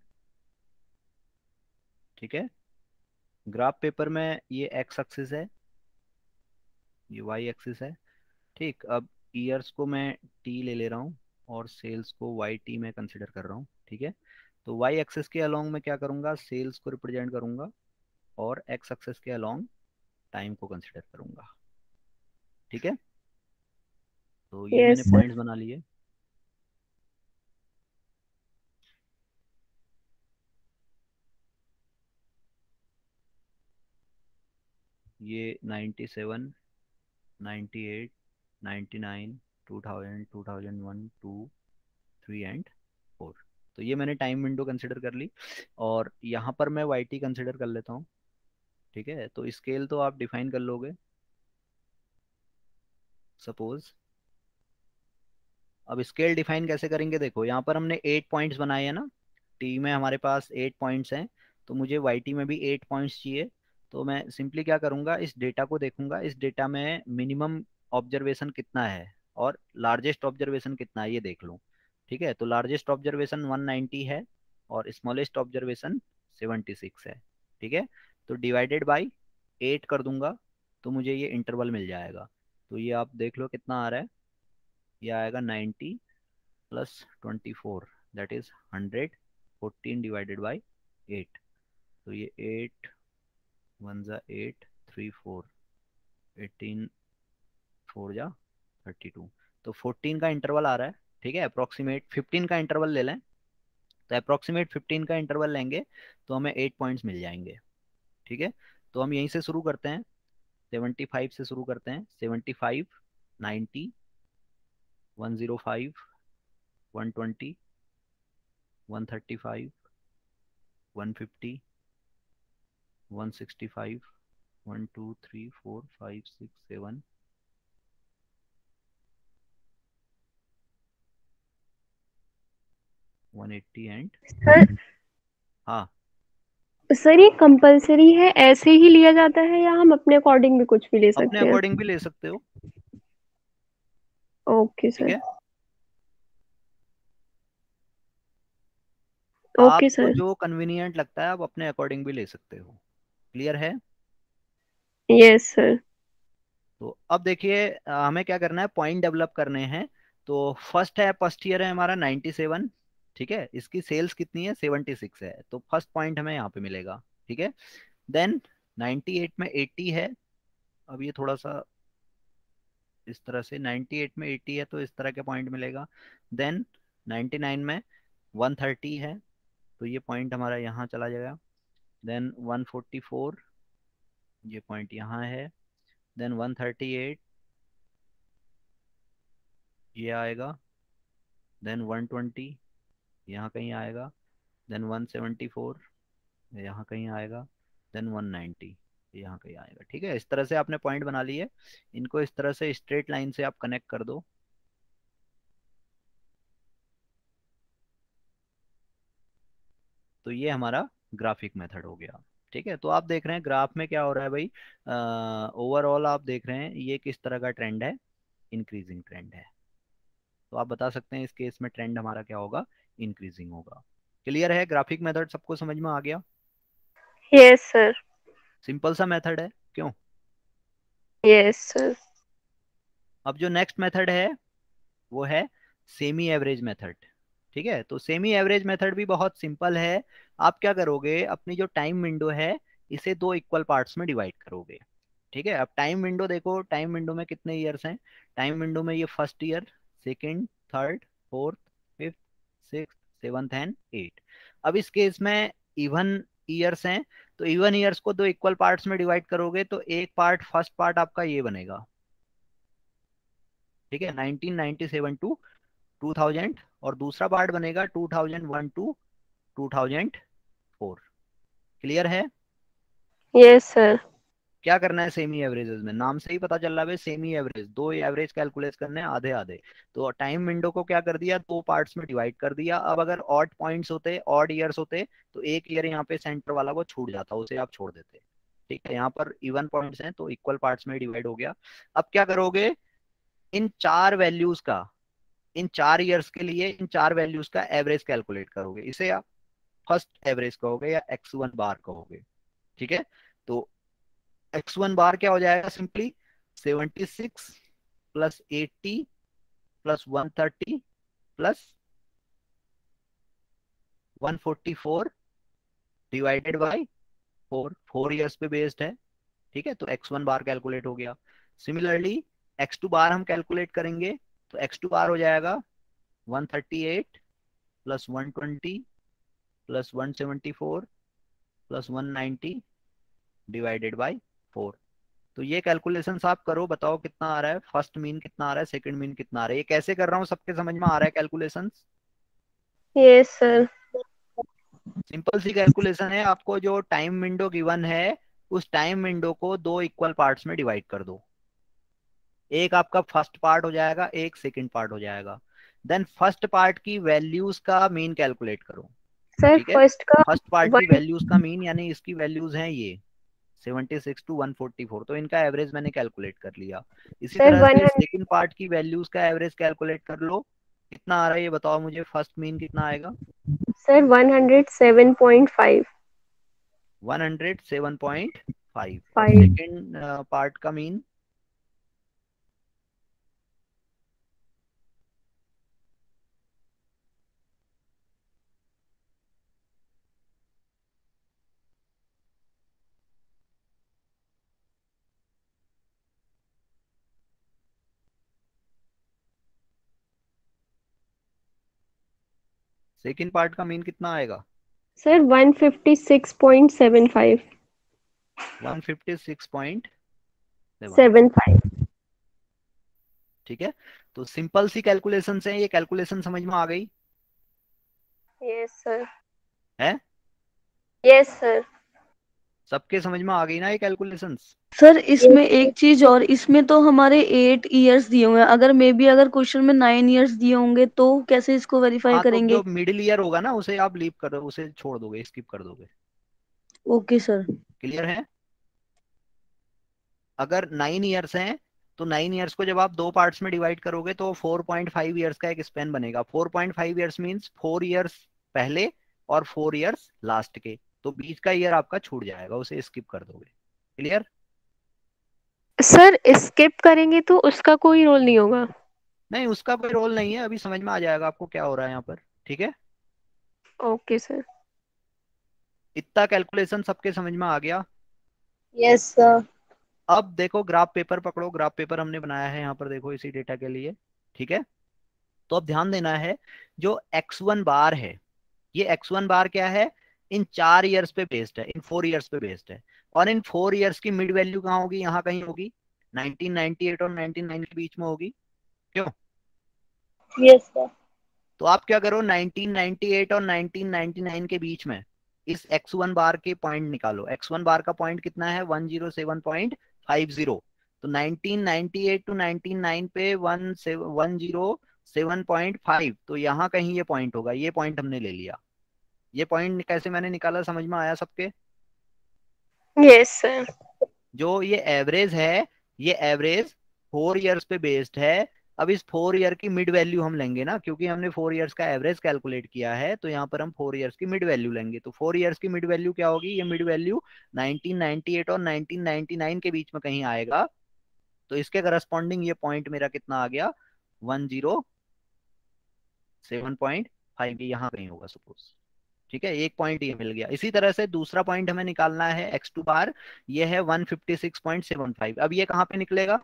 ठीक है। ग्राफ पेपर में ये एक्स एक्सिस है, ये वाई एक्सिस है, ठीक। अब ईयर्स को मैं टी ले ले रहा हूँ और सेल्स को वाई टी में कंसिडर कर रहा हूँ, ठीक है। तो वाई एक्सिस के अलोंग मैं क्या करूँगा, सेल्स को रिप्रेजेंट करूँगा और एक्स एक्सिस के अलोंग टाइम को कंसिडर करूँगा, ठीक है। तो ये मैंने यस सर। पॉइंट्स बना लिए। ये ninety seven, ninety eight, ninety nine, two thousand, two thousand one, two, three and four. तो ये मैंने टाइम विंडो कंसिडर कर ली। और यहाँ पर मैं वाई टी कंसिडर कर लेता हूँ, ठीक है। तो स्केल तो आप डिफाइन कर लोगे, सपोज। अब स्केल डिफाइन कैसे करेंगे, देखो यहाँ पर हमने एट पॉइंट्स बनाए हैं ना, टी में हमारे पास एट पॉइंट्स हैं, तो मुझे वाई टी में भी एट पॉइंट्स चाहिए। तो मैं सिंपली क्या करूँगा, इस डेटा को देखूंगा, इस डेटा में मिनिमम ऑब्जर्वेशन कितना है और लार्जेस्ट ऑब्जर्वेशन कितना है ये देख लूँ, ठीक है। तो लार्जेस्ट ऑब्जर्वेशन वन नाइंटी है और स्मॉलेस्ट ऑब्जर्वेशन सेवेंटी सिक्स है, ठीक है। तो डिवाइडेड बाई एट कर दूंगा तो मुझे ये इंटरवल मिल जाएगा। तो ये आप देख लो कितना आ रहा है, ये आएगा ninety plus twenty four, that is hundred, fourteen divided by eight. तो ये एट वन जा eight, three four, eighteen, four जा थर्टी टू। तो फोर्टीन का इंटरवल आ रहा है, ठीक है। अप्रोक्सीमेट फिफ्टीन का इंटरवल ले लें, तो अप्रोक्सीमेट फिफ्टीन का इंटरवल लेंगे तो हमें एट पॉइंट्स मिल जाएंगे, ठीक है। तो हम यहीं से शुरू करते हैं, सेवेंटी फाइव से शुरू करते हैं, seventy five, ninety, one zero five, one twenty, one thirty five, one fifty, one sixty five, one two three four five six seven, one eighty and, sir हाँ, सर ये कंपलसरी है, ऐसे ही लिया जाता है या हम अपने अकॉर्डिंग भी कुछ भी ले अपने सकते हैं? अकॉर्डिंग भी ले सकते हो, ओके ठीक सर। है। ओके आपको सर। जो कन्वीनियंट लगता है आप अपने अकॉर्डिंग भी ले सकते हो। क्लियर है? Yes sir. तो अब देखिए अ, हमें क्या करना है, पॉइंट डेवलप करने हैं। तो फर्स्ट है, फर्स्ट ईयर है हमारा नाइन्टी सेवन। ठीक है, इसकी सेल्स कितनी है, सेवेंटी सिक्स है, तो फर्स्ट पॉइंट हमें यहाँ पे मिलेगा। ठीक है, देन नाइन्टी एट में एटी है। अब ये थोड़ा सा इस तरह से, नाइन्टी एट में एटी है तो इस तरह के पॉइंट मिलेगा। देन नाइन्टी नाइन में वन थर्टी है, तो ये पॉइंट हमारा यहाँ चला जाएगा। देन वन फोर्टी फोर, ये पॉइंट यहाँ है। देन वन थर्टी एट, ये आएगा। देन वन ट्वेंटी, यहाँ कहीं आएगा। देन वन सेवेंटी फोर, यहाँ कहीं आएगा। देन वन नाइन्टी, यहाँ कहीं आएगा। ठीक है, इस तरह से आपने पॉइंट बना लिए। इनको इस तरह से स्ट्रेट लाइन से आप कनेक्ट कर दो। तो ये हमारा ग्राफिक मेथड हो गया। ठीक है, तो आप देख रहे हैं ग्राफ में क्या हो रहा है भाई, ओवरऑल आप देख रहे हैं ये किस तरह का ट्रेंड है, इंक्रीजिंग ट्रेंड है। तो आप बता सकते हैं इस केस में ट्रेंड हमारा क्या होगा, इंक्रीजिंग होगा। क्लियर है? ग्राफिक मेथड सबको समझ में आ गया? Yes sir. सिंपल सा मेथड है, क्यों? Yes sir. अब जो नेक्स्ट मेथड है वो है सेमी एवरेज मेथड। ठीक है, तो सेमी एवरेज मेथड भी बहुत सिंपल है। आप क्या करोगे, अपनी जो टाइम विंडो है इसे दो इक्वल पार्ट्स में डिवाइड करोगे। ठीक है, अब टाइम विंडो देखो, टाइम विंडो में कितने ईयर्स हैं, टाइम विंडो में ये first year, second, third, fourth, fifth, six, seventh and eight. अब इस केस में इवन ईयर्स हैं, तो इवन ईयर्स को दो इक्वल पार्ट्स में डिवाइड करोगे तो एक पार्ट, फर्स्ट पार्ट आपका ये बनेगा। ठीक है, nineteen ninety seven to two thousand, और दूसरा पार्ट बनेगा two thousand one to two thousand four. Clear है? Yes sir. क्या करना है सेमी एवरेजेस में, नाम से ही पता चल रहा है भाई, सेमी एवरेज, दो एवरेज कैलकुलेट करने हैं, आधे आधे। तो टाइम विंडो को क्या कर दिया, दो पार्ट्स में डिवाइड कर दिया। अब अगर ऑड पॉइंट्स होते, ऑड ईयर्स होते, तो एक ईयर यहाँ पे सेंटर वाला वो छूट जाता, उसे आप छोड़ देते। ठीक है, यहाँ पर इवन पॉइंट्स हैं तो इक्वल पार्ट्स में डिवाइड हो गया। अब क्या करोगे, इन चार वैल्यूज का, इन चार ईयर्स के लिए इन चार वैल्यूज का एवरेज कैलकुलेट करोगे। इसे आप फर्स्ट एवरेज कहोगे या एक्स वन बार कहोगे। ठीक है, तो एक्स वन बार क्या हो जाएगा, simply seventy six plus eighty plus one thirty plus one forty four divided by four, four years पे बेस्ड है। ठीक है, तो एक्स वन बार कैलकुलेट हो गया। सिमिलरली एक्स टू बार हम कैलकुलेट करेंगे, तो एक्स टू बार हो जाएगा one thirty eight plus one twenty plus one seventy four plus one ninety divided by four. तो ये कैलकुलेशंस आप करो, बताओ कितना आ रहा है, फर्स्ट मीन कितना आ रहा है, सेकंड मीन कितना आ रहा है। ये कैसे कर रहा हूँ, सबके समझ में आ रहा है कैलकुलेशंस? Yes sir. सिंपल सी कैलकुलेशन है, आपको जो टाइम विंडो गिवन है उस टाइम विंडो को दो इक्वल पार्ट्स में डिवाइड कर दो। एक आपका फर्स्ट पार्ट हो जाएगा, एक सेकंड पार्ट हो जाएगा। देन फर्स्ट पार्ट की वैल्यूज का मीन कैलकुलेट करो। सर ठीक है, फर्स्ट का फर्स्ट पार्ट की वन। वैल्यूज का मीन, यानी इसकी वैल्यूज हैं ये seventy six to one forty four, तो इनका एवरेज मैंने कैलकुलेट कर लिया। इसी सर तरह वन से हंड्रेड। सेकंड पार्ट की वैल्यूज का एवरेज कैलकुलेट कर लो। कितना आ रहा है ये बताओ मुझे, फर्स्ट मीन कितना आएगा, sir one hundred seven point five. One hundred seven point five, और फाइव। सेकंड पार्ट का मीन सेकंड पार्ट का मीन कितना आएगा, sir one fifty six point seven five. One fifty six point seven seven five. Five. ठीक है, तो simple सी calculation है, ये कैलकुलेशन समझ में आ गई यस सर। है? Yes sir. सबके समझ में आ गई ना ये कैलकुलेशंस? सर यस इसमें सर। एक चीज और, इसमें तो हमारे एट इयर्स दिए हुए हैं, अगर मे बी अगर क्वेश्चन में नाइन इयर्स दिए होंगे तो कैसे इसको वेरीफाई हाँ, तो जो करेंगे? मिडिल ईयर होगा ना उसे आप लीव कर, उसे छोड़ दोगे, स्किप कर दोगे। Okay sir. क्लियर है? अगर नाइन ईयर्स हैं तो नाइन ईयर्स को जब आप दो पार्ट्स में डिवाइड करोगे तो फोर पॉइंट फाइव ईयर्स का एक स्पेन बनेगा। Four point five years means four years पहले और फोर ईयर्स लास्ट के, तो बीच का ईयर आपका छूट जाएगा, उसे स्किप कर दोगे। क्लियर? सर स्किप करेंगे तो उसका कोई रोल नहीं होगा? नहीं, उसका कोई रोल नहीं है, अभी समझ में आ जाएगा आपको क्या हो रहा है यहाँ पर। ठीक है, ओके सर। इतना कैलकुलेशन सबके समझ में आ गया? Yes sir. अब देखो ग्राफ पेपर पकड़ो, ग्राफ पेपर हमने बनाया है यहाँ पर, देखो इसी डेटा के लिए। ठीक है, तो अब ध्यान देना है, जो एक्स वन बार है, ये एक्स वन बार क्या है, इन चार ईयर्स पे बेस्ड है, इन फोर ईयर्स पे बेस्ड है। और इन फोर ईयर्स की मिड वैल्यू कहाँ होगी, यहाँ कहीं होगी, नाइनटीन नाइनटी एट और नाइनटीन नाइनटी नाइन के बीच में होगी। क्यों? Yes sir. तो आप क्या करो, नाइनटीन नाइनटी एट और नाइनटीन नाइनटी नाइन के बीच में इस एक्स वन बार के पॉइंट निकालो। एक्स वन बार का पॉइंट कितना है, one zero seven point five zero. तो nineteen ninety eight to nineteen nine पे वन से one zero seven point five, तो यहाँ कहीं ये पॉइंट होगा, ये पॉइंट हमने ले लिया। ये पॉइंट कैसे मैंने निकाला, समझ में आया सबके? Yes sir. जो ये एवरेज है, ये एवरेज फोर ईयर्स पे बेस्ड है। अब इस फोर ईयर की मिड वैल्यू हम लेंगे ना, क्योंकि हमने फोर ईयर्स का एवरेज कैलकुलेट किया है, तो यहाँ पर हम फोर ईयर्स की मिड वैल्यू लेंगे। तो फोर ईयर्स की मिड वैल्यू क्या होगी, ये mid value nineteen ninety eight और नाइनटीन नाइनटी नाइन के बीच में कहीं आएगा। तो इसके करस्पॉन्डिंग ये पॉइंट मेरा कितना आ गया, one zero seven point five, यहाँ कहीं होगा सपोज। ठीक है, एक पॉइंट ये मिल गया। इसी तरह से दूसरा पॉइंट हमें निकालना है एक्स टू बार, ये है one fifty six point seven five. अब ये कहाँ पे निकलेगा?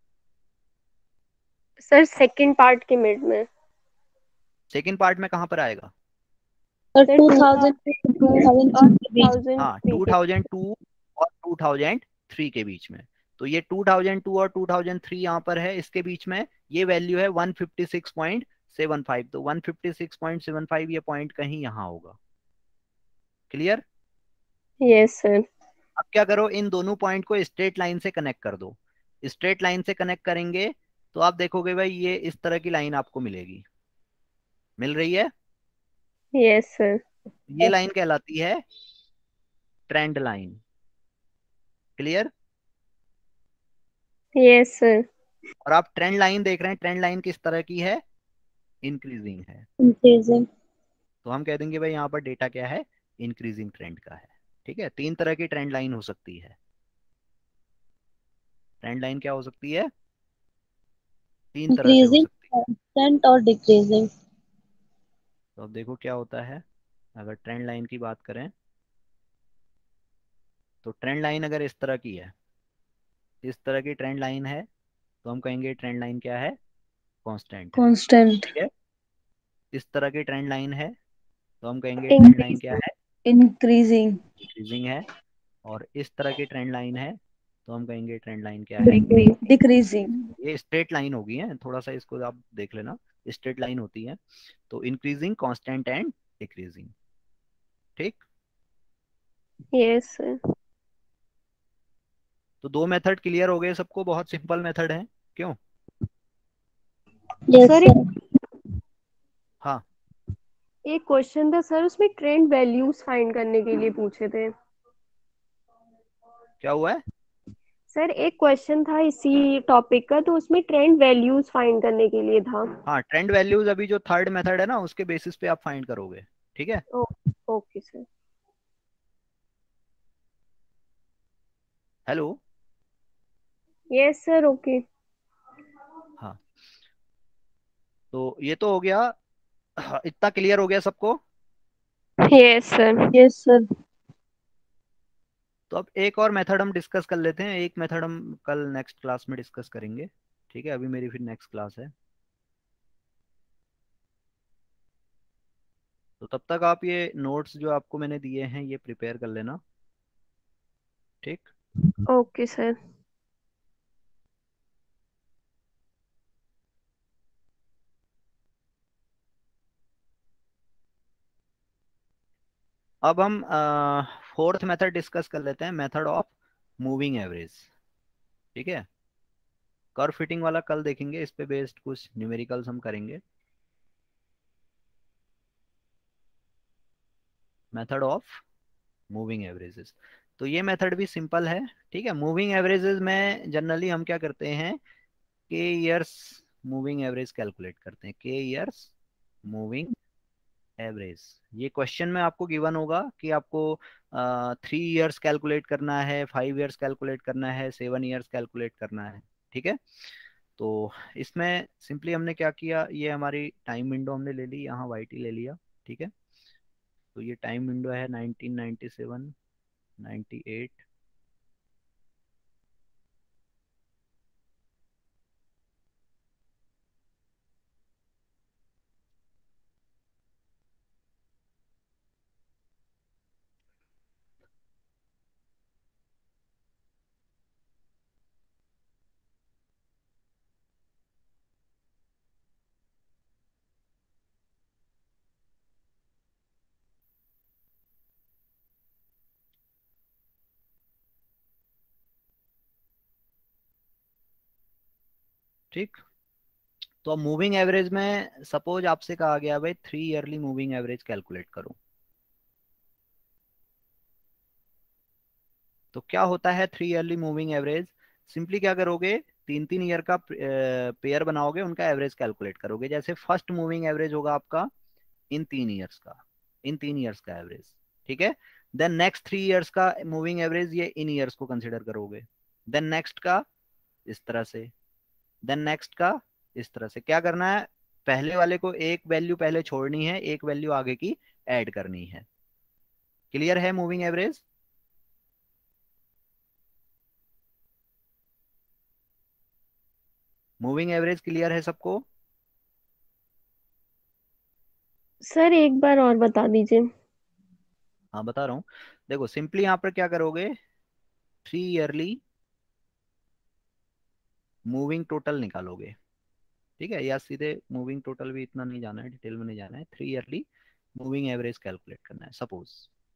सर सेकंड पार्ट के मिड में। सेकंड पार्ट में कहाँ पर आएगा? Sir sir two two thousand two thousand thousand और के बीच। हाँ, टू थाउजेंड थ्री के। टू थाउजेंड टू और टू थाउजेंड थ्री के बीच में। तो ये टू थाउजेंड टू और टू थाउजेंड थ्री यहाँ पर है, इसके बीच में ये वैल्यू है one fifty six point seven five. तो one fifty six point seven five ये पॉइंट कहीं यहाँ होगा। क्लियर? Yes sir. अब क्या करो, इन दोनों पॉइंट को स्ट्रेट लाइन से कनेक्ट कर दो। स्ट्रेट लाइन से कनेक्ट करेंगे तो आप देखोगे भाई ये इस तरह की लाइन आपको मिलेगी, मिल रही है। Yes sir. ये लाइन कहलाती है trend line. Clear? Yes sir. और आप ट्रेंड लाइन देख रहे हैं, ट्रेंड लाइन किस तरह की है, इंक्रीजिंग है। इंक्रीजिंग। तो हम कह देंगे भाई यहाँ पर डेटा क्या है, इंक्रीजिंग ट्रेंड का है। ठीक है, तीन तरह की ट्रेंड लाइन हो सकती है। ट्रेंड लाइन क्या हो सकती है, तीन तरह से हो इंक्रीजिंग, सकती है। कांस्टेंट और डिक्रीजिंग। तो अब देखो क्या होता है, अगर ट्रेंड लाइन की बात करें, तो ट्रेंड लाइन अगर इस तरह की है, इस तरह की ट्रेंड लाइन है, तो हम कहेंगे ट्रेंड लाइन क्या है, कांस्टेंट है। कांस्टेंट। ठीक है, इस तरह की ट्रेंड लाइन है, तो हम कहेंगे ट्रेंड लाइन क्या इंक्रीजिंग। है, इंक्रीजिंग। इंक्रीजिंग है। और इस तरह की ट्रेंड लाइन है, तो हम कहेंगे ट्रेंड लाइन क्या है, डिक्रीजिंग। डिक्रीजिंग। ये स्ट्रेट लाइन होगी है, थोड़ा सा इसको आप देख लेना, स्ट्रेट लाइन होती है। तो इंक्रीजिंग, कांस्टेंट एंड डिक्रीजिंग। ठीक, यस सर। तो दो मेथड क्लियर हो गए सबको, बहुत सिंपल मेथड है। क्यों? Yes sir sir. हाँ, एक क्वेश्चन था सर, उसमें ट्रेंड वैल्यूज फाइंड करने के लिए पूछे थे। क्या हुआ है? सर एक क्वेश्चन था इसी टॉपिक का, तो उसमें ट्रेंड वैल्यूज फाइंड करने के लिए था। हाँ, ट्रेंड वैल्यूज अभी जो थर्ड मेथड है ना, उसके बेसिस पे आप फाइंड करोगे। ठीक है, oh, okay sir. Hello. Yes sir. Okay. हाँ, तो ये तो हो गया। हाँ, इतना क्लियर हो गया सबको। Yes sir. Yes sir. तो अब एक और मेथड हम डिस्कस कर लेते हैं, एक मेथड हम कल नेक्स्ट क्लास में डिस्कस करेंगे। ठीक है, अभी मेरी फिर नेक्स्ट क्लास है, तो तब तक आप ये नोट्स जो आपको मैंने दिए हैं ये प्रिपेयर कर लेना। ठीक, ओके सर। अब हम फोर्थ मेथड डिस्कस कर लेते हैं, मेथड ऑफ मूविंग एवरेज। ठीक है, कर्व फिटिंग वाला कल देखेंगे, इस पे बेस्ड कुछ न्यूमेरिकल्स हम करेंगे। मेथड ऑफ मूविंग एवरेजेस, तो ये मेथड भी सिंपल है। ठीक है, मूविंग एवरेजेस में जनरली हम क्या करते हैं, के ईयर्स मूविंग एवरेज कैलकुलेट करते हैं, के ईयर्स मूविंग एवरेज, ये क्वेश्चन में आपको गिवन होगा कि आपको थ्री इयर्स कैलकुलेट करना है, फाइव इयर्स कैलकुलेट करना है, सेवन इयर्स कैलकुलेट करना है, ठीक है। तो इसमें सिंपली हमने क्या किया, ये हमारी टाइम विंडो हमने ले ली, यहाँ वाई टी ले लिया, ठीक है। तो ये टाइम विंडो है nineteen ninety seven, ninety eight, ठीक। तो अब मूविंग एवरेज में सपोज आपसे कहा गया भाई three yearly moving average calculate करो। तो क्या होता है three yearly moving average, simply क्या करोगे, तीन तीन ईयर का पेयर बनाओगे, उनका एवरेज कैलकुलेट करोगे। जैसे फर्स्ट मूविंग एवरेज होगा आपका इन तीन ईयर्स का, इन तीन ईयर्स का एवरेज, ठीक है। देन नेक्स्ट थ्री ईयर्स का मूविंग एवरेज ये इन ईयर्स को कंसिडर करोगे। देन नेक्स्ट का इस तरह से, देन नेक्स्ट का इस तरह से। क्या करना है, पहले वाले को एक वैल्यू पहले छोड़नी है, एक वैल्यू आगे की ऐड करनी है। क्लियर है moving average? Moving average clear है सबको? सर एक बार और बता दीजिए। हाँ बता रहा हूँ। देखो सिंपली यहाँ पर क्या करोगे, थ्री ईयरली मूविंग टोटल निकालोगे, ठीक है। या सीधे मूविंग टोटल भी इतना नहीं जाना है, डिटेल में नहीं जाना है, three yearly moving average calculate करना है सपोज।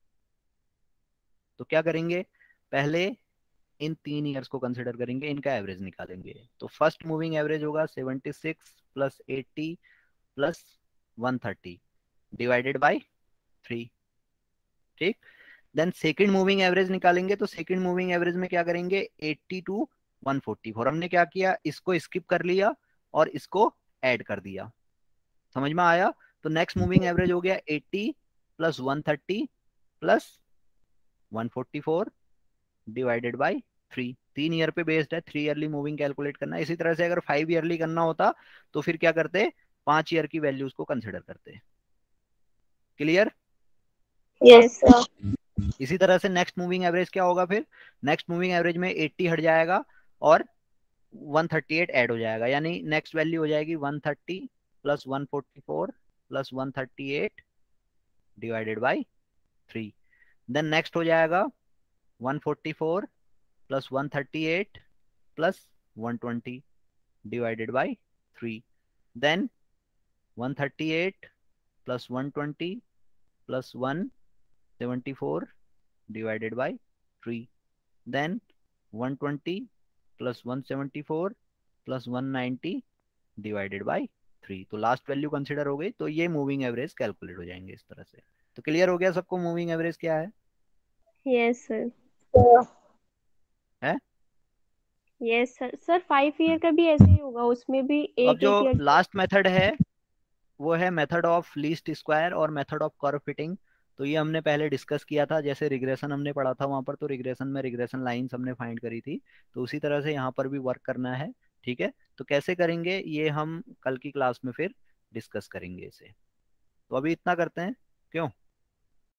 तो क्या करेंगे, पहले इन तीन ईयर्स को कंसिडर करेंगे, इनका एवरेज निकालेंगे। तो फर्स्ट मूविंग एवरेज होगा seventy six plus eighty plus one thirty divided by three, ठीक। देन सेकंड मूविंग एवरेज निकालेंगे, तो सेकंड मूविंग एवरेज में क्या करेंगे, eighty to one forty four. हमने क्या किया, इसको स्किप कर लिया और इसको ऐड कर दिया, समझ में आया। तो नेक्स्ट मूविंग एवरेज हो गया eighty plus one thirty plus one forty four divided by three. तीन ईयर पे बेस्ड है, थ्री ईयरली मूविंग कैलकुलेट करना है। इसी तरह से अगर फाइव ईयरली करना होता तो फिर क्या करते, पांच ईयर की वैल्यूज को कंसिडर करते। क्लियर? Yes sir. इसी तरह से नेक्स्ट मूविंग एवरेज क्या होगा, फिर नेक्स्ट मूविंग एवरेज में एट्टी हट जाएगा और वन थर्टी एट ऐड हो जाएगा, यानी नेक्स्ट वैल्यू हो जाएगी one thirty plus one forty four plus one thirty eight divided by three. Then next हो जाएगा one forty four plus one thirty eight plus one twenty divided by three. Then one thirty eight plus one twenty plus one seventy four divided by three. Then one twenty plus one seventy four plus one ninety divided by three. तो last value consider हो गई, तो ये moving average calculate हो जाएंगे इस तरह से। तो क्लियर हो गया सबको मूविंग एवरेज क्या है? Yes sir. है? Yes sir. Sir five year hmm. का भी ऐसे ही होगा, उसमें भी तो अब एक जो एक ईयर। लास्ट मेथड है वो है मेथड ऑफ लीस्ट स्क्वायर और मेथड ऑफ कर्व फिटिंग। तो ये हमने पहले डिस्कस किया था, जैसे रिग्रेशन हमने पढ़ा था वहां पर, तो रिग्रेशन में रिग्रेशन लाइंस हमने फाइंड करी थी। तो उसी तरह से यहाँ पर भी वर्क करना है, ठीक है। तो कैसे करेंगे ये हम कल की क्लास में फिर डिस्कस करेंगे इसे। तो अभी इतना करते हैं, क्यों?